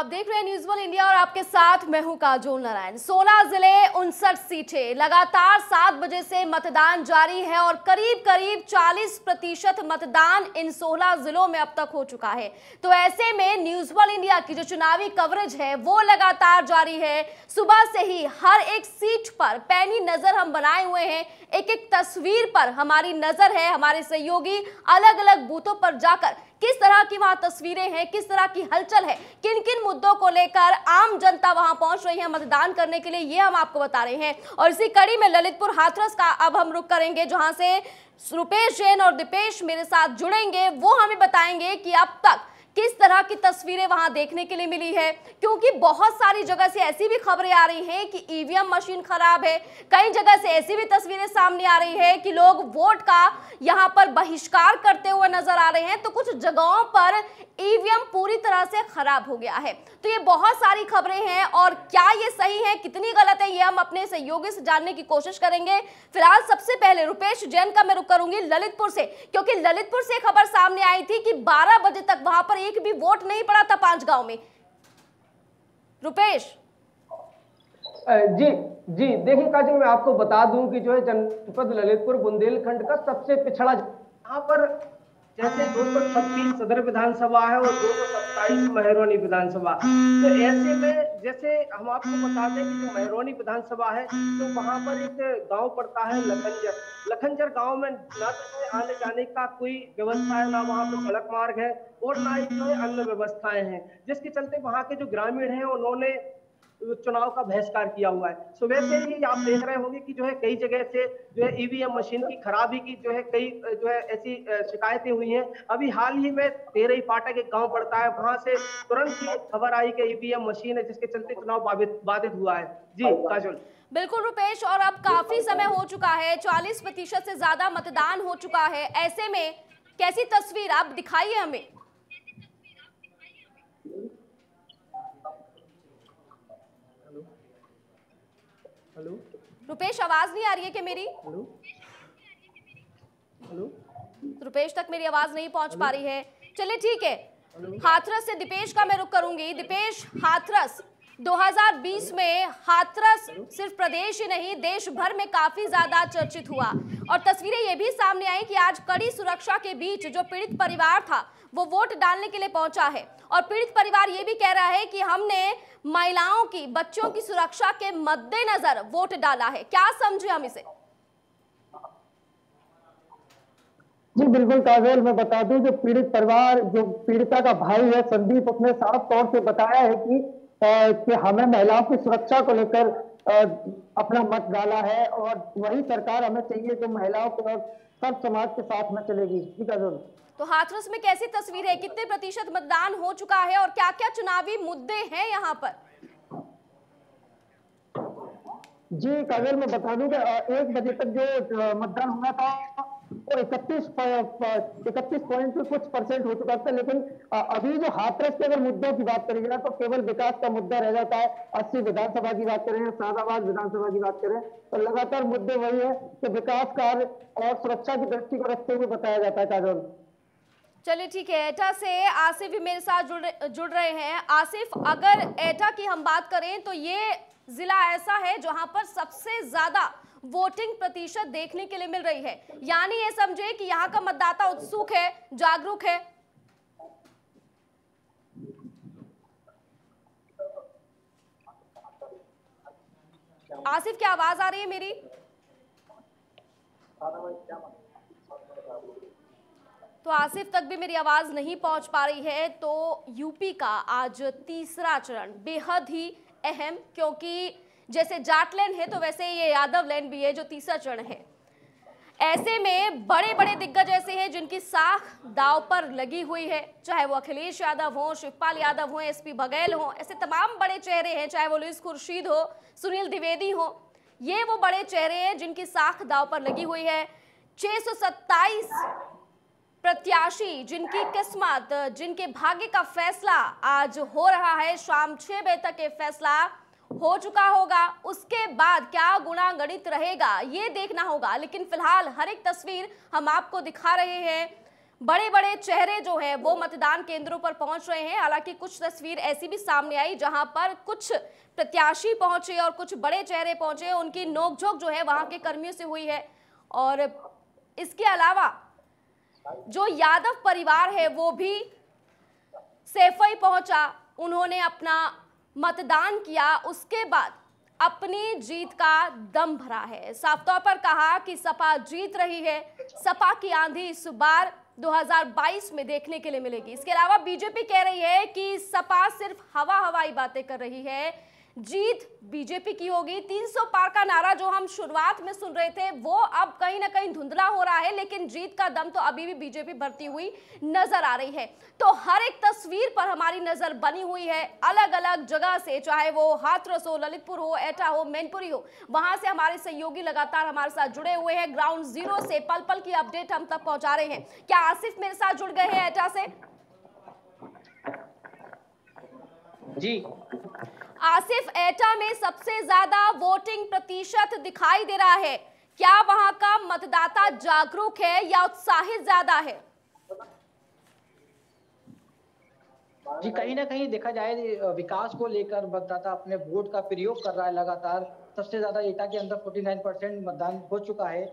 आप देख रहे हैं न्यूज़ वन इंडिया और आपके साथ मैं हूं काजोल नारायण। 16 जिले 59 सीटें, लगातार 7 बजे से मतदान जारी है और करीब 40% मतदान इन 16 जिलों में अब तक हो चुका है। तो ऐसे में न्यूज़ वन इंडिया की जो चुनावी कवरेज है वो लगातार जारी है। सुबह से ही हर एक सीट पर पैनी नजर हम बनाए हुए हैं, एक एक तस्वीर पर हमारी नजर है। हमारे सहयोगी अलग अलग बूथों पर जाकर किस तरह की वहां तस्वीरें हैं, किस तरह की हलचल है, किन किन मुद्दों को लेकर आम जनता वहां पहुंच रही है मतदान करने के लिए, ये हम आपको बता रहे हैं। और इसी कड़ी में ललितपुर हाथरस का अब हम रुख करेंगे, जहां से रुपेश जैन और दीपेश मेरे साथ जुड़ेंगे। वो हमें बताएंगे कि अब तक किस तरह की तस्वीरें वहां देखने के लिए मिली है, क्योंकि बहुत सारी जगह से ऐसी भी खबरें आ रही हैं कि ईवीएम मशीन खराब है। कई जगह से ऐसी भी तस्वीरें सामने आ रही है कि लोग वोट का यहां पर बहिष्कार करते हुए नजर आ रहे हैं, तो कुछ जगहों पर ईवीएम पूरी तरह से खराब हो गया है। तो ये बहुत सारी खबरें हैं और क्या ये सही है, कितनी गलत है, ये हम अपने सहयोगी से जानने की कोशिश करेंगे। फिलहाल सबसे पहले रुपेश जैन का मैं रुख करूंगी ललितपुर से, क्योंकि ललितपुर से खबर सामने आई थी कि 12 बजे तक वहां पर एक भी वोट नहीं पड़ा था 5 गांव में। रुपेश जी जी देखिए काजल, मैं आपको बता दूं कि जो है जनपद ललितपुर बुंदेलखंड का सबसे पिछड़ा, यहाँ पर जैसे 236 सदर विधानसभा है और 227 महरौनी विधानसभा। तो ऐसे में जैसे हम आपको बता दें कि जो महरौनी विधानसभा है तो वहां पर एक गांव पड़ता है लखनजर गांव में ना तो आने जाने का कोई व्यवस्था है, ना वहां पर सड़क मार्ग है और ना ही जो है अन्य व्यवस्थाएं हैं, जिसके चलते वहां के जो ग्रामीण हैं उन्होंने चुनाव का बहिष्कार किया हुआ है। सुबह से ही आप देख रहे होंगे कि जो है कई जगह से जो है ईवीएम मशीन की खराबी की जो है कई जो है ऐसी शिकायतें हुई हैं। अभी हाल ही में तेरही पाटक एक गांव पड़ता है, वहां से तुरंत ही खबर आई कि ईवीएम मशीन है, जिसके चलते चुनाव बाधित हुआ है। जी काजल। बिल्कुल रुपेश, और अब काफी समय हो चुका है, 40% से ज्यादा मतदान हो चुका है। ऐसे में कैसी तस्वीर आप दिखाइए हमें। हेलो रुपेश, आवाज नहीं आ रही है क्या मेरी? हेलो हेलो रुपेश तक मेरी आवाज नहीं पहुंच पा रही है। चलिए ठीक है, हाथरस से दीपेश का मैं रुख करूंगी। दीपेश, हाथरस 2020 में हाथरस सिर्फ प्रदेश ही नहीं देश भर में काफी ज्यादा चर्चित हुआ और तस्वीरें ये भी सामने आई कि आज कड़ी सुरक्षा के बीच जो पीड़ित परिवार था वो वोट डालने के लिए पहुंचा है और पीड़ित परिवार ये भी कह रहा है कि हमने महिलाओं की, बच्चों की सुरक्षा के मद्देनजर वोट डाला है। क्या समझे हम इसे? जी बिल्कुल काजल, मैं बता दूं जो पीड़ित परिवार, जो पीड़िता का भाई है संदीप, उसने साफ तौर से बताया है कि हमें महिलाओं की सुरक्षा को लेकर अपना मत डाला है और वही सरकार हमें चाहिए जो महिलाओं को और सब समाज के साथ में चलेगी। जी काजल। तो हाथरस में कैसी तस्वीर है, कितने प्रतिशत मतदान हो चुका है और क्या क्या चुनावी मुद्दे हैं यहाँ पर? जी काजल, मैं बता दूं कि 1 बजे तक जो मतदान हुआ था वो 31.कुछ% हो चुका था, लेकिन अभी जो हाथरस के अगर मुद्दों की बात करेंगे ना तो केवल विकास का मुद्दा रह जाता है। 80 विधानसभा की बात करें, शादाबाद विधानसभा की बात करें तो लगातार मुद्दे वही है कि विकास कार्य और सुरक्षा की दृष्टि को रखते हुए बताया जाता है। काजल, चलिए ठीक है, एटा से आसिफ भी मेरे साथ जुड़ रहे हैं। आसिफ, अगर एटा की हम बात करें तो ये जिला ऐसा है जहां पर सबसे ज्यादा वोटिंग प्रतिशत देखने के लिए मिल रही है, यानी ये समझे कि यहाँ का मतदाता उत्सुक है, जागरूक है। आसिफ, क्या आवाज आ रही है मेरी? तो आसिफ तक भी मेरी आवाज नहीं पहुंच पा रही है। तो यूपी का आज तीसरा चरण बेहद ही अहम, क्योंकि जैसे जाटलैंड है तो वैसे ये यादव लैंड भी है जो तीसरा चरण है। ऐसे में बड़े बड़े दिग्गज ऐसे हैं जिनकी साख दाव पर लगी हुई है, चाहे वो अखिलेश यादव हो, शिवपाल यादव हो, एसपी बघेल हो, ऐसे तमाम बड़े चेहरे हैं, चाहे वो लुईस खुर्शीद हो, सुनील द्विवेदी हो। ये वो बड़े चेहरे हैं जिनकी साख दाव पर लगी हुई है। 627 प्रत्याशी जिनकी किस्मत, जिनके भाग्य का फैसला आज हो रहा है। शाम 6 बजे तक ये फैसला हो चुका होगा, उसके बाद क्या गुणा गणित रहेगा ये देखना होगा। लेकिन फिलहाल हर एक तस्वीर हम आपको दिखा रहे हैं। बड़े बड़े चेहरे जो है वो मतदान केंद्रों पर पहुंच रहे हैं। हालांकि कुछ तस्वीर ऐसी भी सामने आई जहां पर कुछ प्रत्याशी पहुंचे और कुछ बड़े चेहरे पहुंचे, उनकी नोकझोंक जो है वहां के कर्मियों से हुई है। और इसके अलावा जो यादव परिवार है वो भी सैफई पहुंचा, उन्होंने अपना मतदान किया, उसके बाद अपनी जीत का दम भरा है। साफ तौर पर कहा कि सपा जीत रही है, सपा की आंधी इस बार 2022 में देखने के लिए मिलेगी। इसके अलावा बीजेपी कह रही है कि सपा सिर्फ हवाई बातें कर रही है, जीत बीजेपी की होगी। 300 पार का नारा जो हम शुरुआत में सुन रहे थे वो अब कहीं ना कहीं धुंधला हो रहा है, लेकिन जीत का दम तो अभी भी बीजेपी भरती हुई नजर आ रही है। तो हर एक तस्वीर पर हमारी नजर बनी हुई है, अलग अलग जगह से, चाहे वो हाथरस हो, ललितपुर हो, एटा हो, मैनपुरी हो, वहां से हमारे सहयोगी लगातार हमारे साथ जुड़े हुए हैं। ग्राउंड जीरो से पल पल की अपडेट हम तक पहुंचा रहे हैं। क्या आसिफ मेरे साथ जुड़ गए हैं एटा से? जी आसिफ, एटा में सबसे ज्यादा वोटिंग प्रतिशत दिखाई दे रहा है, क्या वहां का मतदाता जागरूक है या उत्साहित ज्यादा है? जी, कहीं ना कहीं देखा जाए विकास को लेकर मतदाता अपने वोट का प्रयोग कर रहा है लगातार। सबसे ज्यादा एटा के अंदर 49% मतदान हो चुका है।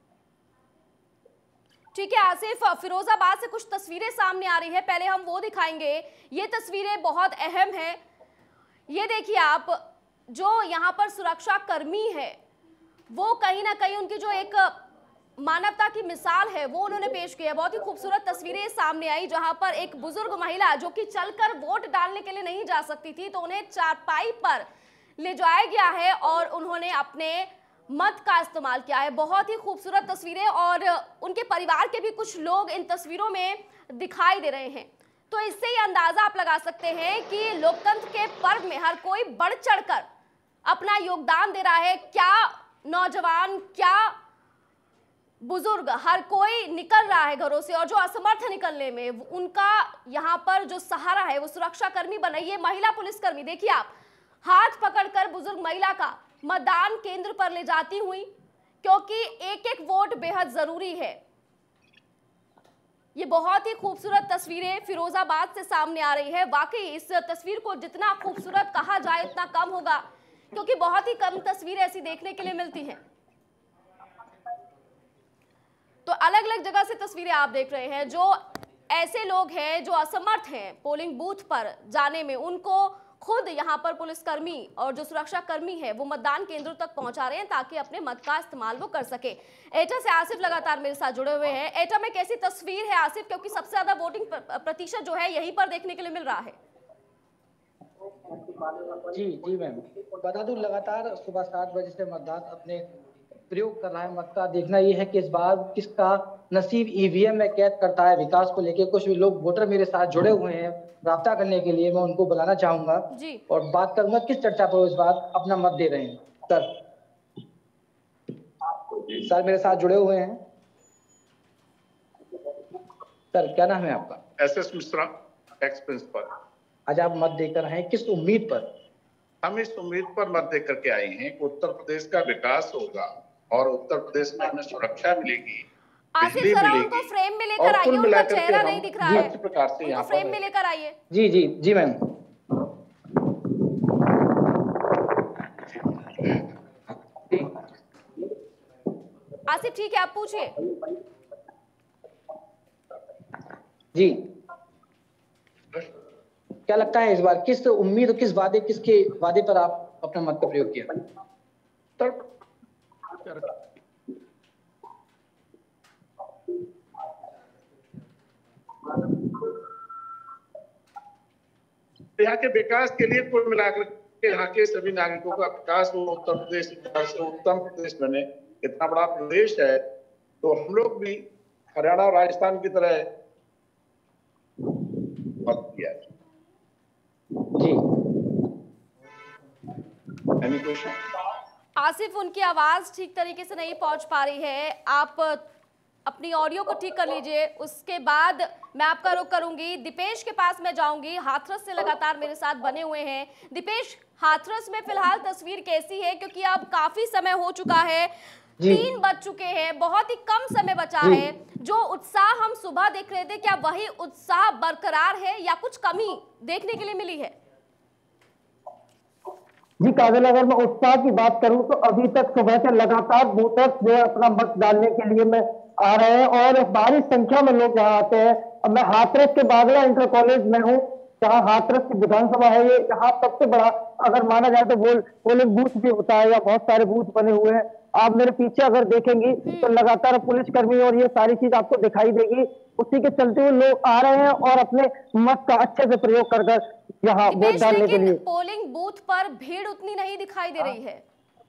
ठीक है आसिफ, फिरोजाबाद से कुछ तस्वीरें सामने आ रही है, पहले हम वो दिखाएंगे। ये तस्वीरें बहुत अहम है। ये देखिए आप, जो यहाँ पर सुरक्षा कर्मी है वो कहीं ना कहीं उनकी जो एक मानवता की मिसाल है वो उन्होंने पेश की है। बहुत ही खूबसूरत तस्वीरें सामने आई जहां पर एक बुजुर्ग महिला जो कि चलकर वोट डालने के लिए नहीं जा सकती थी, तो उन्हें चारपाई पर ले जाया गया है और उन्होंने अपने मत का इस्तेमाल किया है। बहुत ही खूबसूरत तस्वीरें, और उनके परिवार के भी कुछ लोग इन तस्वीरों में दिखाई दे रहे हैं। तो इससे ये अंदाजा आप लगा सकते हैं कि लोकतंत्र के पर्व में हर कोई बढ़ चढ़कर अपना योगदान दे रहा है। क्या नौजवान, क्या बुजुर्ग, हर कोई निकल रहा है घरों से, और जो असमर्थ निकलने में उनका यहाँ पर जो सहारा है वो सुरक्षा कर्मी बना। ये महिला पुलिसकर्मी देखिए आप, हाथ पकड़कर बुजुर्ग महिला का मतदान केंद्र पर ले जाती हुई, क्योंकि एक एक वोट बेहद जरूरी है। ये बहुत ही खूबसूरत तस्वीरें फिरोजाबाद से सामने आ रही है। वाकई इस तस्वीर को जितना खूबसूरत कहा जाए उतना कम होगा, क्योंकि बहुत ही कम तस्वीरें ऐसी देखने के लिए मिलती हैं। तो अलग अलग जगह से तस्वीरें आप देख रहे हैं। जो ऐसे लोग हैं जो असमर्थ हैं पोलिंग बूथ पर जाने में, उनको खुद यहाँ पर पुलिसकर्मी और जो सुरक्षा कर्मी है वो मतदान केंद्रों तक पहुंचा रहे हैं ताकि अपने मत का इस्तेमाल वो कर सके। एटा से आसिफ लगातार मेरे साथ जुड़े हुए हैं। एटा में कैसी तस्वीर है आसिफ, क्योंकि सबसे ज्यादा वोटिंग प्रतिशत जो है यहीं पर देखने के लिए मिल रहा है? जी मैम, बता दूं लगातार सुबह 7 बजे से मतदान अपने प्रयोग कर रहा है। मत का देखना ये है कि इस बार किसका नसीब ईवीएम में कैद करता है। विकास को लेकर कुछ लोग वोटर मेरे साथ जुड़े हुए हैं, राब्ता करने के लिए मैं उनको बुलाना चाहूंगा और बात करूंगा किस चर्चा पर इस बार अपना मत दे रहे हैं। सर मेरे साथ जुड़े हुए हैं। सर क्या नाम है आपका? S S Mishra, ex principal. आज आप मत देकर आए, किस उम्मीद पर? हम इस उम्मीद पर मत देकर के आए हैं कि उत्तर प्रदेश का विकास होगा और उत्तर प्रदेश में हमें सुरक्षा मिलेगी, बिजली मिलेगी, फ्रेम में लेकर आइए, उनका चेहरा नहीं दिख रहा है। इस प्रकार से यहाँ फ्रेम में लेकर आइए। जी मैम। आसिफ ठीक है, आप पूछिए। जी क्या लगता है इस बार किस उम्मीद और किस वादे, किसके वादे पर आप अपना मत का प्रयोग किया? यहाँ के विकास के लिए कुल मिलाकर के यहाँ के सभी नागरिकों का विकास हो, उत्तर प्रदेश से उत्तम प्रदेश बने। इतना बड़ा प्रदेश है तो हम लोग भी हरियाणा और राजस्थान की तरह मत किया। जी आसिफ, उनकी आवाज ठीक तरीके से नहीं पहुंच पा रही है, आप अपनी ऑडियो को ठीक कर लीजिए, उसके बाद मैं आपका रुख करूंगी। दीपेश के पास मैं जाऊंगी, हाथरस से लगातार मेरे साथ बने हुए हैं। दीपेश, हाथरस में फिलहाल तस्वीर कैसी है, क्योंकि अब काफी समय हो चुका है, 3 बज चुके हैं, बहुत ही कम समय बचा है। जो उत्साह हम सुबह देख रहे थे, क्या वही उत्साह बरकरार है या कुछ कमी देखने के लिए मिली है? जी काजल, अगर मैं उत्साह की बात करूं तो अभी तक सुबह से लगातार वोटर्स जो है अपना मत डालने के लिए में आ रहे हैं और भारी संख्या में लोग यहाँ आते हैं। अब मैं हाथरस के बागला इंटर कॉलेज में हूँ, जहाँ हाथरस की विधानसभा है। ये यहाँ सबसे बड़ा अगर माना जाए तो पोलिंग बूथ भी होता है, या बहुत सारे बूथ बने हुए हैं। आप मेरे पीछे अगर देखेंगी तो लगातार पुलिसकर्मी और ये सारी चीज आपको दिखाई देगी। उसी के चलते हुए लोग आ रहे हैं और अपने मत का अच्छे से प्रयोग कर यहाँ वोट डालने के लिए। पोलिंग बूथ पर भीड़ उतनी नहीं दिखाई दे रही है।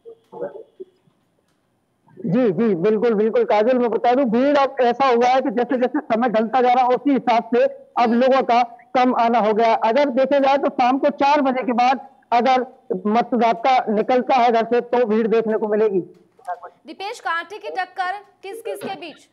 जी जी बिल्कुल बिल्कुल काजल, मैं बता दूं भीड़ अब ऐसा हुआ है कि जैसे जैसे समय ढलता जा रहा है उसी हिसाब से अब लोगों का कम आना हो गया। अगर देखे जाए तो शाम को 4 बजे के बाद अगर मतदाता निकलता है घर से तो भीड़ देखने को मिलेगी। दीपेश, कांटे की टक्कर किस किस के बीच?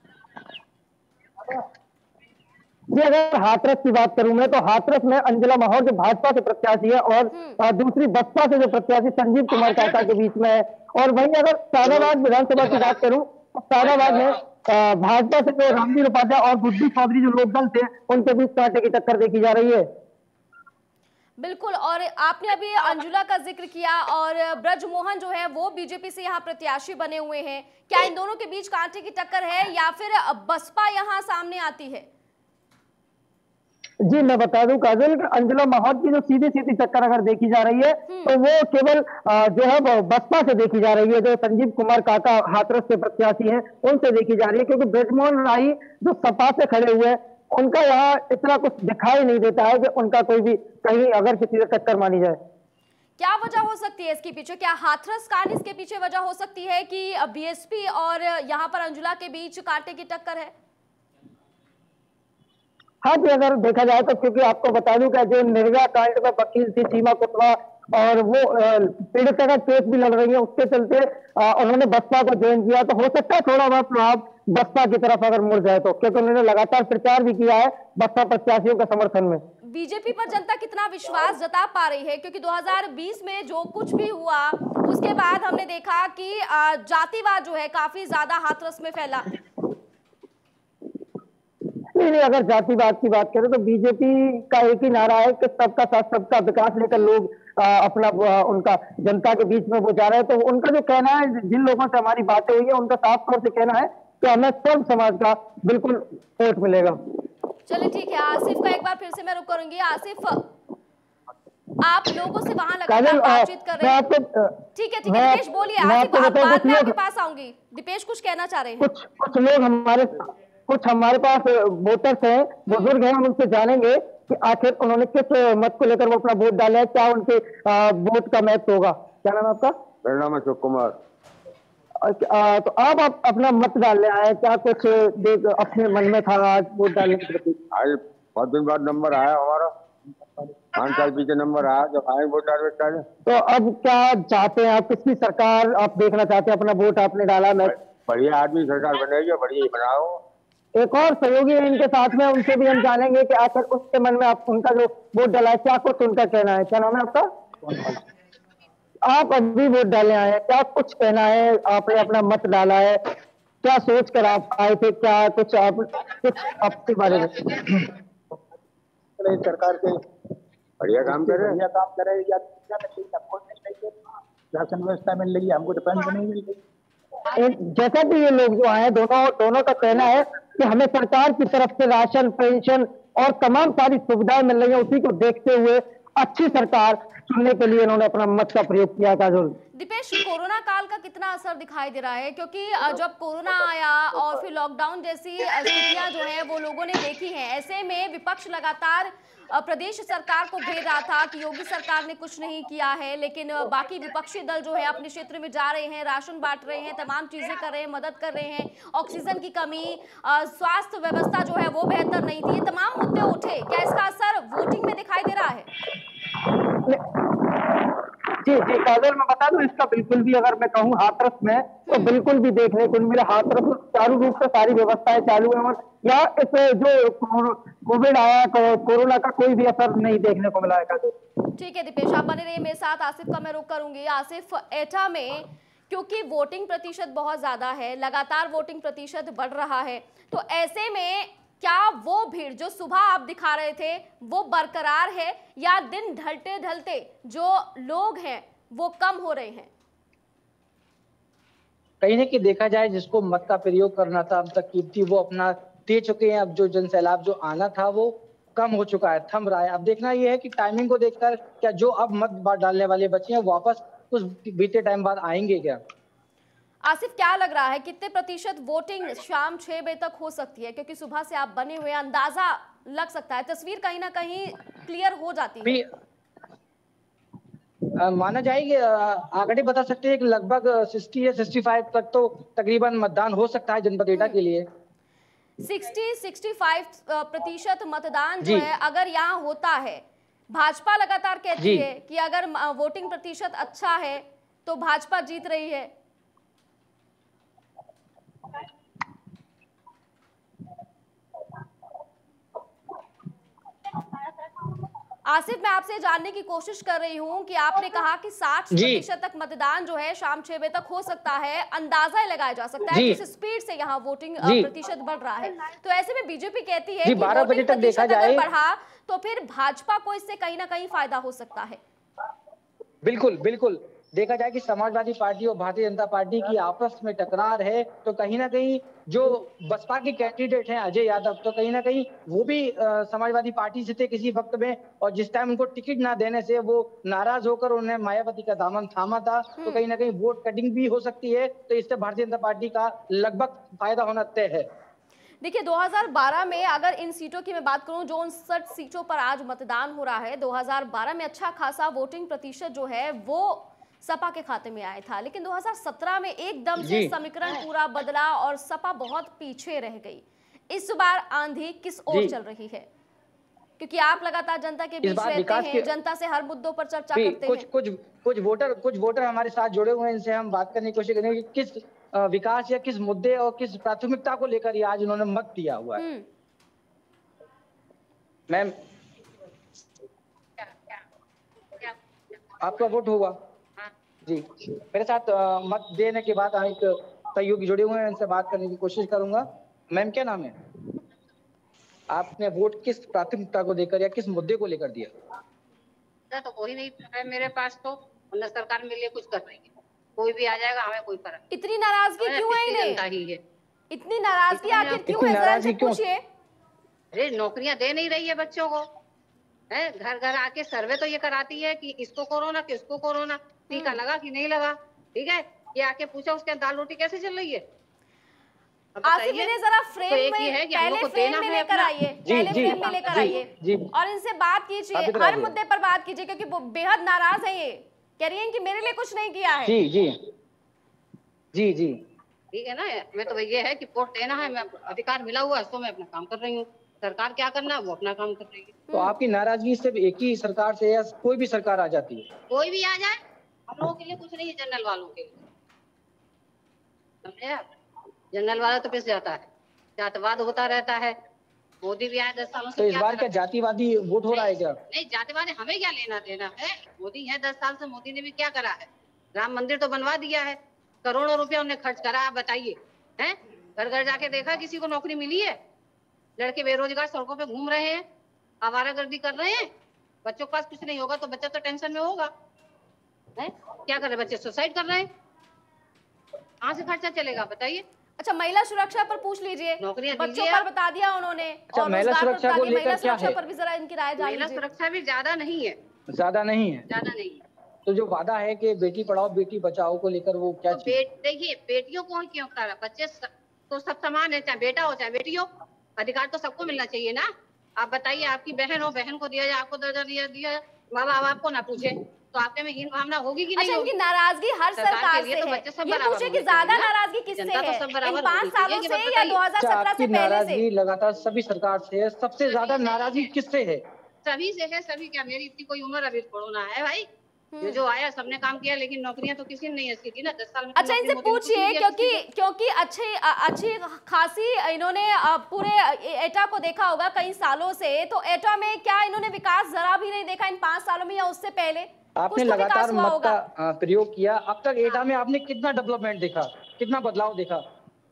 जी अगर हाथरस की बात करूं मैं तो हाथरस में अंजुला महौर जो भाजपा के प्रत्याशी है और दूसरी बसपा से जो प्रत्याशी संजीव कुमार काका के बीच में है। और वहीं अगर शादाबाद विधानसभा की बात करूं तो शादाबाद में भाजपा से जो रामवीर उपाध्याय और बुद्धि चौधरी जो लोकदल थे उनके बीच कांटे की टक्कर देखी जा रही है। बिल्कुल, और आपने अभी अंजुला का जिक्र किया और ब्रजमोहन जो है वो बीजेपी से यहाँ प्रत्याशी बने हुए हैं। क्या इन दोनों के बीच कांटे की टक्कर है या फिर बसपा यहाँ सामने आती है? जी मैं बता दूं काजल, अंजुला महौर की जो सीधी सीधी टक्कर अगर देखी जा रही है तो वो केवल जो है बसपा से देखी जा रही है। जो संजीव कुमार काका हाथरस के प्रत्याशी हैं उनसे देखी जा रही है, क्योंकि ब्रजमोहन राही जो सपा से खड़े हुए उनका यहाँ इतना कुछ दिखाई नहीं देता है कि उनका कोई भी कहीं अगर किसी से टक्कर मानी जाए। क्या वजह हो सकती है इसके पीछे? क्या हाथरस कांड इसके पीछे वजह हो सकती है कि बीएसपी और यहाँ पर अंजुला के बीच कांटे की टक्कर है? हाँ जी, अगर देखा जाए तो क्योंकि आपको बता दूं कि जो निर्भया कांड में वकील थी सीमा कुशवाहा और वो पीड़िता का केस भी लड़ रही है, उसके चलते उन्होंने बसपा को ज्वाइन किया। तो हो सकता है थोड़ा बहुत प्रभाव बसपा की तरफ अगर मुड़ जाए तो, क्योंकि उन्होंने लगातार प्रचार भी किया है बसपा प्रत्याशियों के समर्थन में। बीजेपी पर जनता कितना विश्वास जता पा रही है? क्योंकि 2020 में जो कुछ भी हुआ उसके बाद हमने देखा कि जातिवाद जो है काफी ज्यादा हाथरस में फैला। नहीं, अगर जातिवाद की बात करें तो बीजेपी का एक ही नारा है कि सबका साथ सबका विकास लेकर लोग अपना उनका जनता के बीच में वो जा रहे हैं। तो उनका जो कहना है, जिन लोगों से हमारी बातें हुई है उनका साफ तौर से कहना है कि हमें सब समाज का बिल्कुल वोट मिलेगा। चलिए ठीक है, आसिफ का एक बार फिर से मैं रुक करूंगी। आसिफ, आप लोगों से वहां लगातार बातचीत कर रहे हैं। ठीक है दीपेश बोलिए। आसिफ, बाद में आपके पास आऊंगी। दीपेश कुछ कहना चाह रहे हैं? कुछ हमारे पास वोटर्स हैं, बुजुर्ग हैं, हम उनसे जानेंगे कि आखिर उन्होंने किस मत को लेकर वो अपना वोट डाला है, क्या उनके वोट का महत्व होगा। क्या नाम है आपका? मेरा नाम है अशोक कुमार। तो आप अपना मत डालने आए, क्या कुछ अपने मन में था आज वोट डालने के प्रति? आज 5 दिन बाद नंबर आया हमारा, 5 साल पीछे नंबर आया जब आए वोट डालने। तो अब क्या चाहते हैं आप, किसकी सरकार आप देखना चाहते हैं? अपना वोट आपने डाला, मैं बढ़िया आदमी सरकार बनेगी, बढ़िया ही बनाओ। एक और सहयोगी है इनके साथ में, उनसे भी हम जानेंगे कि आखिर उसके मन में आप उनका जो वोट डाला है क्या कुछ उनका कहना है। क्या नाम है आपका? आप अभी वोट डालने आए हैं, क्या कुछ कहना है? आपने अपना मत डाला है, क्या सोच कर आप आए थे? क्या कुछ आप आपके बारे में? सरकार के बढ़िया काम कर रहे हैं, राशन व्यवस्था मिल रही है, हमको तो पेंशन नहीं मिल रही। जैसा कि ये लोग जो आए हैं दोनों का कहना है कि हमें सरकार की तरफ से राशन, पेंशन और तमाम सारी सुविधाएं मिल रही है। उसी को देखते हुए अच्छी सरकार चुनने के लिए इन्होंने अपना मत का प्रयोग किया। काजोल, दीपेश, कोरोना काल का कितना असर दिखाई दे रहा है? क्योंकि जब कोरोना आया और फिर लॉकडाउन जैसी स्थितियां जो है वो लोगों ने देखी हैं, ऐसे में विपक्ष लगातार प्रदेश सरकार को घेर रहा था कि योगी सरकार ने कुछ नहीं किया है, लेकिन बाकी विपक्षी दल जो है अपने क्षेत्र में जा रहे हैं, राशन बांट रहे हैं, तमाम चीजें कर रहे हैं, मदद कर रहे हैं। ऑक्सीजन की कमी, स्वास्थ्य व्यवस्था जो है वो बेहतर नहीं थी, ये तमाम मुद्दे उठे। क्या इसका असर वोटिंग में दिखाई दे रहा है? जी काजल, मैं बता दूं इसका बिल्कुल भी अगर मैं कहूँ हाथरस में तो बिल्कुल भी देखने को मेरे हाथरस में चालू रूप से सारी व्यवस्थाएं चालू है और यहाँ इस जो कोविड आया, कोरोना का कोई भी असर नहीं देखने को मिला है। काजल, ठीक है दीपेश, आप बने रहिए मेरे साथ। आसिफ का मैं रुख करूंगी। आसिफ, एटा में क्योंकि वोटिंग प्रतिशत बहुत ज्यादा है, लगातार वोटिंग प्रतिशत बढ़ रहा है, तो ऐसे में क्या वो भीड़ जो सुबह आप दिखा रहे थे वो बरकरार है या दिन ढलते ढलते जो लोग हैं वो कम हो रहे हैं? कहीं ना कहीं देखा जाए, जिसको मत का प्रयोग करना था अब तक कीमती, वो अपना दे चुके हैं। अब जो जनसैलाब जो आना था वो कम हो चुका है, थम रहा है। अब देखना ये है कि टाइमिंग को देखकर क्या जो अब मत डालने वाले बच्चे हैं वापस कुछ बीते टाइम बाद आएंगे क्या? आसिफ, क्या लग रहा है कितने प्रतिशत वोटिंग शाम 6 बजे तक हो सकती है? क्योंकि सुबह से आप बने हुए, अंदाजा लग सकता है, तस्वीर कहीं ना कहीं क्लियर हो जाती है। माना जाएगी, आंकड़े बता सकते हैं कि लगभग 60 या 65 तक तो तकरीबन मतदान हो सकता है जनपद एटा के लिए। 60-65% मतदान जो है अगर यहाँ होता है, भाजपा लगातार कहती है कि अगर वोटिंग प्रतिशत अच्छा है तो भाजपा जीत रही है। आसिफ, मैं आपसे जानने की कोशिश कर रही हूं कि आपने कहा कि 60% तक मतदान जो है शाम 6 बजे तक हो सकता है, अंदाजा लगाया जा सकता है किस स्पीड से यहाँ वोटिंग प्रतिशत बढ़ रहा है। तो ऐसे में बीजेपी कहती है कि 12 बजे तक देखा जाए बढ़ा तो फिर भाजपा को इससे कहीं ना कहीं फायदा हो सकता है। बिल्कुल बिल्कुल, देखा जाए कि समाजवादी पार्टी और भारतीय जनता पार्टी की आपस में टकरार है, तो कहीं ना कहीं जो बसपा के कैंडिडेट हैं अजय यादव, तो कहीं ना कहीं वो भी समाजवादी पार्टी से थे किसी वक्त में, और जिस टाइम उनको टिकट ना देने से वो नाराज होकर उन्हें मायावती का दामन थामा था, तो कहीं ना कहीं वोट कटिंग भी हो सकती है। तो इससे भारतीय जनता पार्टी का लगभग फायदा होना तय है। देखिए, 2012 में अगर इन सीटों की मैं बात करूं, जो 59 सीटों पर आज मतदान हो रहा है, 2012 में अच्छा खासा वोटिंग प्रतिशत जो है वो सपा के खाते में आया था, लेकिन 2017 में एकदम से समीकरण पूरा बदला और सपा बहुत पीछे रह गई। इस बार आंधी किस ओर चल रही है? क्योंकि आप लगातार जनता के बीच रहते हैं, जनता से हर मुद्दों पर चर्चा करते हैं। कुछ वोटर हमारे साथ जुड़े हुए हैं, इनसे हम बात करने की कोशिश करेंगे कि किस विकास या किस मुद्दे और किस प्राथमिकता को लेकर ये आज उन्होंने मत दिया हुआ है। मैम, आपका वोट होगा जी। मेरे साथ मत देने के बाद एक सहयोगी जुड़े हुए हैं, इनसे बात करने की कोशिश करूंगा। मैम, क्या नाम है? आपने वोट किस प्राथमिकता को लेकर या किस मुद्दे को लेकर दिया? तो कोई नहीं है मेरे पास, तो सरकार मेरे लिए कुछ कर रही है, कोई भी आ जाएगा, हमें कोई फर्क। इतनी नाराजगी क्यों है इन्हें? इतनी नाराजगी आखिर क्यों है? नाराजगी क्यों? पूछिए। अरे नौकरियां दे नहीं रही है बच्चों को, है घर घर आके सर्वे तो ये कराती है कि इसको कोरोना, किसको कोरोना, टीका लगा कि नहीं लगा, ठीक है, ये आके पूछा उसके दाल रोटी कैसे चल रही है। आसिफ, इन्हें जरा फ्रेम में, पहले फ्रेम में लेकर आइए, पहले फ्रेम में लेकर आइए और इनसे बात कीजिए, हर मुद्दे पर बात कीजिए, क्योंकि वो बेहद नाराज है। ये कह रही हैं कि मेरे लिए कुछ नहीं किया है। जी जी जी जी, ठीक है ना। मैं तो ये है कि वोट देना है, मैं अधिकार मिला हुआ है, तो मैं अपना काम कर रही हूँ। सरकार क्या करना है वो अपना काम कर रही है। तो आपकी नाराजगी सिर्फ एक ही सरकार से या कोई भी सरकार आ जाती है? कोई भी आ जाए, हम लोगों के लिए कुछ नहीं है, जनरल वालों के लिए, समझे आप? जनरल वाला तो पिस जाता है, जातिवाद होता रहता है। मोदी भी आए 10 सालों से, तो इस बार क्या जातिवादी वोट हो रहा है क्या? नहीं, जातिवादी हमें क्या लेना देना है। मोदी है 10 साल से, मोदी ने भी क्या करा है? राम मंदिर तो बनवा दिया है, करोड़ों रुपया उन्हें खर्च करा। आप बताइए, हैं घर घर जाके देखा किसी को नौकरी मिली है? लड़के बेरोजगार सड़कों पे घूम रहे हैं, आवारागर्दी कर रहे हैं। बच्चों के पास कुछ नहीं होगा तो बच्चा तो टेंशन में होगा, है? क्या कर रहे बच्चे? सुसाइड कर रहे हैं। कहाँ से खर्चा चलेगा बताइए? अच्छा, महिला सुरक्षा पर पूछ लीजिए, बच्चों पर बता दिया उन्होंने। अच्छा, महिला सुरक्षा को लेकर क्या है? पर भी जरा इनकी राय जान लीजिए। महिला सुरक्षा भी ज्यादा नहीं है, ज्यादा नहीं है, ज्यादा नहीं है। तो जो वादा है कि बेटी पढ़ाओ बेटी बचाओ को लेकर वो क्या? तो देखिए, बेटियों को क्यों करा? बच्चे तो सब समान है, चाहे बेटा हो चाहे बेटी हो, अधिकार तो सबको मिलना चाहिए ना। आप बताइए, आपकी बहन हो, बहन को दिया जाए, आपको दर्जा दिया, माँ बाप आपको ना पूछे, तो आपके में हीन भावना होगी कि नहीं? अच्छा, इनकी नाराजगी हर सरकार से है। ये पूछे कि ज्यादा नाराजगी किससे है? इन 5 सालों से या 2017 से पहले से? लगातार सभी सरकार से है। सबसे ज्यादा नाराजगी किससे है? सभी से है। सभी क्या, मेरी इतनी कोई उम्र अभी थोड़ा ना है भाई। ये जो आया सबने काम किया, लेकिन नौकरियां तो किसी ने नहीं ऐसी थी ना 10 साल में। अच्छा, इनसे पूछिए, क्योंकि अच्छी खासी इन्होंने पूरे एटा को देखा होगा कई सालों से, तो एटा में क्या इन्होंने विकास जरा भी नहीं देखा इन 5 सालों में या उससे पहले? आपने तो लगातार विकास हुआ मत होगा। का प्रयोग किया, अब तक एटा में आपने कितना डेवलपमेंट देखा, कितना बदलाव देखा?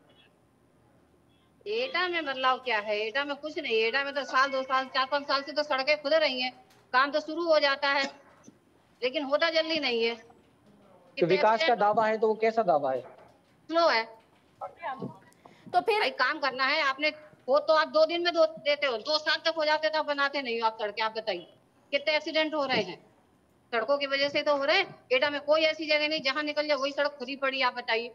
एटा में बदलाव क्या है? एटा में कुछ नहीं। एटा में तो साल 2 साल 4-5 साल से तो सड़कें खुद रही हैं, काम तो शुरू हो जाता है, लेकिन होता जल्दी नहीं है। तो विकास का दावा है तो वो कैसा दावा है? स्लो है। तो फिर भाई काम करना है आपने, वो तो आप 2 दिन में देते हो, 2 साल तक हो जाते तो आप बनाते नहीं हो आप सड़कें। आप बताइए कितने एक्सीडेंट हो रहे हैं? सड़कों की वजह से तो हो रहे हैं। एटा में कोई ऐसी जगह नहीं जहां निकल जाए वही सड़क खुद ही पड़ी। आप बताइए।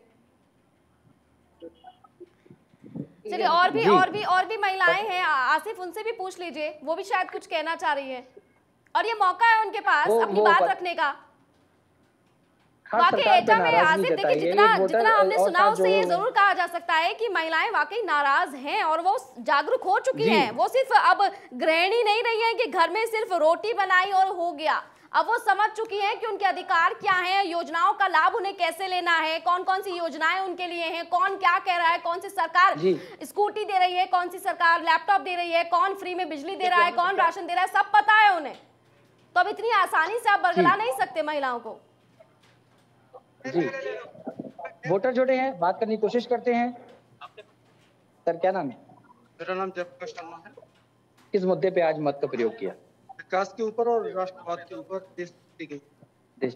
चलिए, और भी महिलाएं हैं, आसिफ उनसे भी पूछ लीजिए, वो भी शायद कुछ कहना चाह रही है, और ये मौका है उनके पास अपनी बात रखने का। वाकई एटा में आसिफ देखिए, जितना हमने सुना उससे ये जरूर कहा जा सकता है कि महिलाएं वाकई नाराज हैं और वो जागरूक हो चुकी हैं। वो सिर्फ अब गृहिणी नहीं रही है कि घर में सिर्फ रोटी बनाई और हो गया। अब वो समझ चुकी हैं कि उनके अधिकार क्या हैं, योजनाओं का लाभ उन्हें कैसे लेना है, कौन कौन सी योजनाएं उनके लिए हैं, कौन क्या कह रहा है, कौन सी सरकार स्कूटी दे रही है, कौन सी सरकार लैपटॉप दे रही है, कौन फ्री में बिजली दे रहा है, कौन राशन दे रहा है, सब पता है उन्हें। तो अब इतनी आसानी से आप बरगला नहीं सकते महिलाओं को। जी, वोटर जुड़े हैं, बात करने की कोशिश करते हैं। सर क्या नाम है? मेरा नाम जयप्रकाश शर्मा है। किस मुद्दे पे आज मत का प्रयोग किया? विकास के ऊपर और राष्ट्रवाद के ऊपर की गई देश।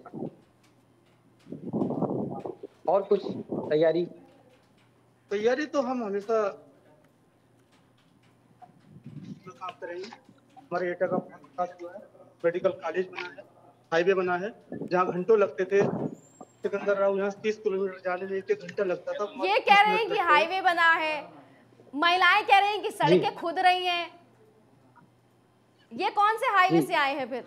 और कुछ तैयारी तो हम हमेशा काम करेंगे। हमारे एटा का बहुत विकास हुआ है, मेडिकल कॉलेज बना है, हाईवे बना है, जहाँ घंटों लगते थे सिकंदर राव यहाँ 30 किलोमीटर जाने में 1 घंटा लगता था। ये कह रहे हैं कि हाईवे बना है, महिलाएं कह रही हैं कि सड़कें खुद रही हैं। ये कौन से हाईवे से आए हैं फिर?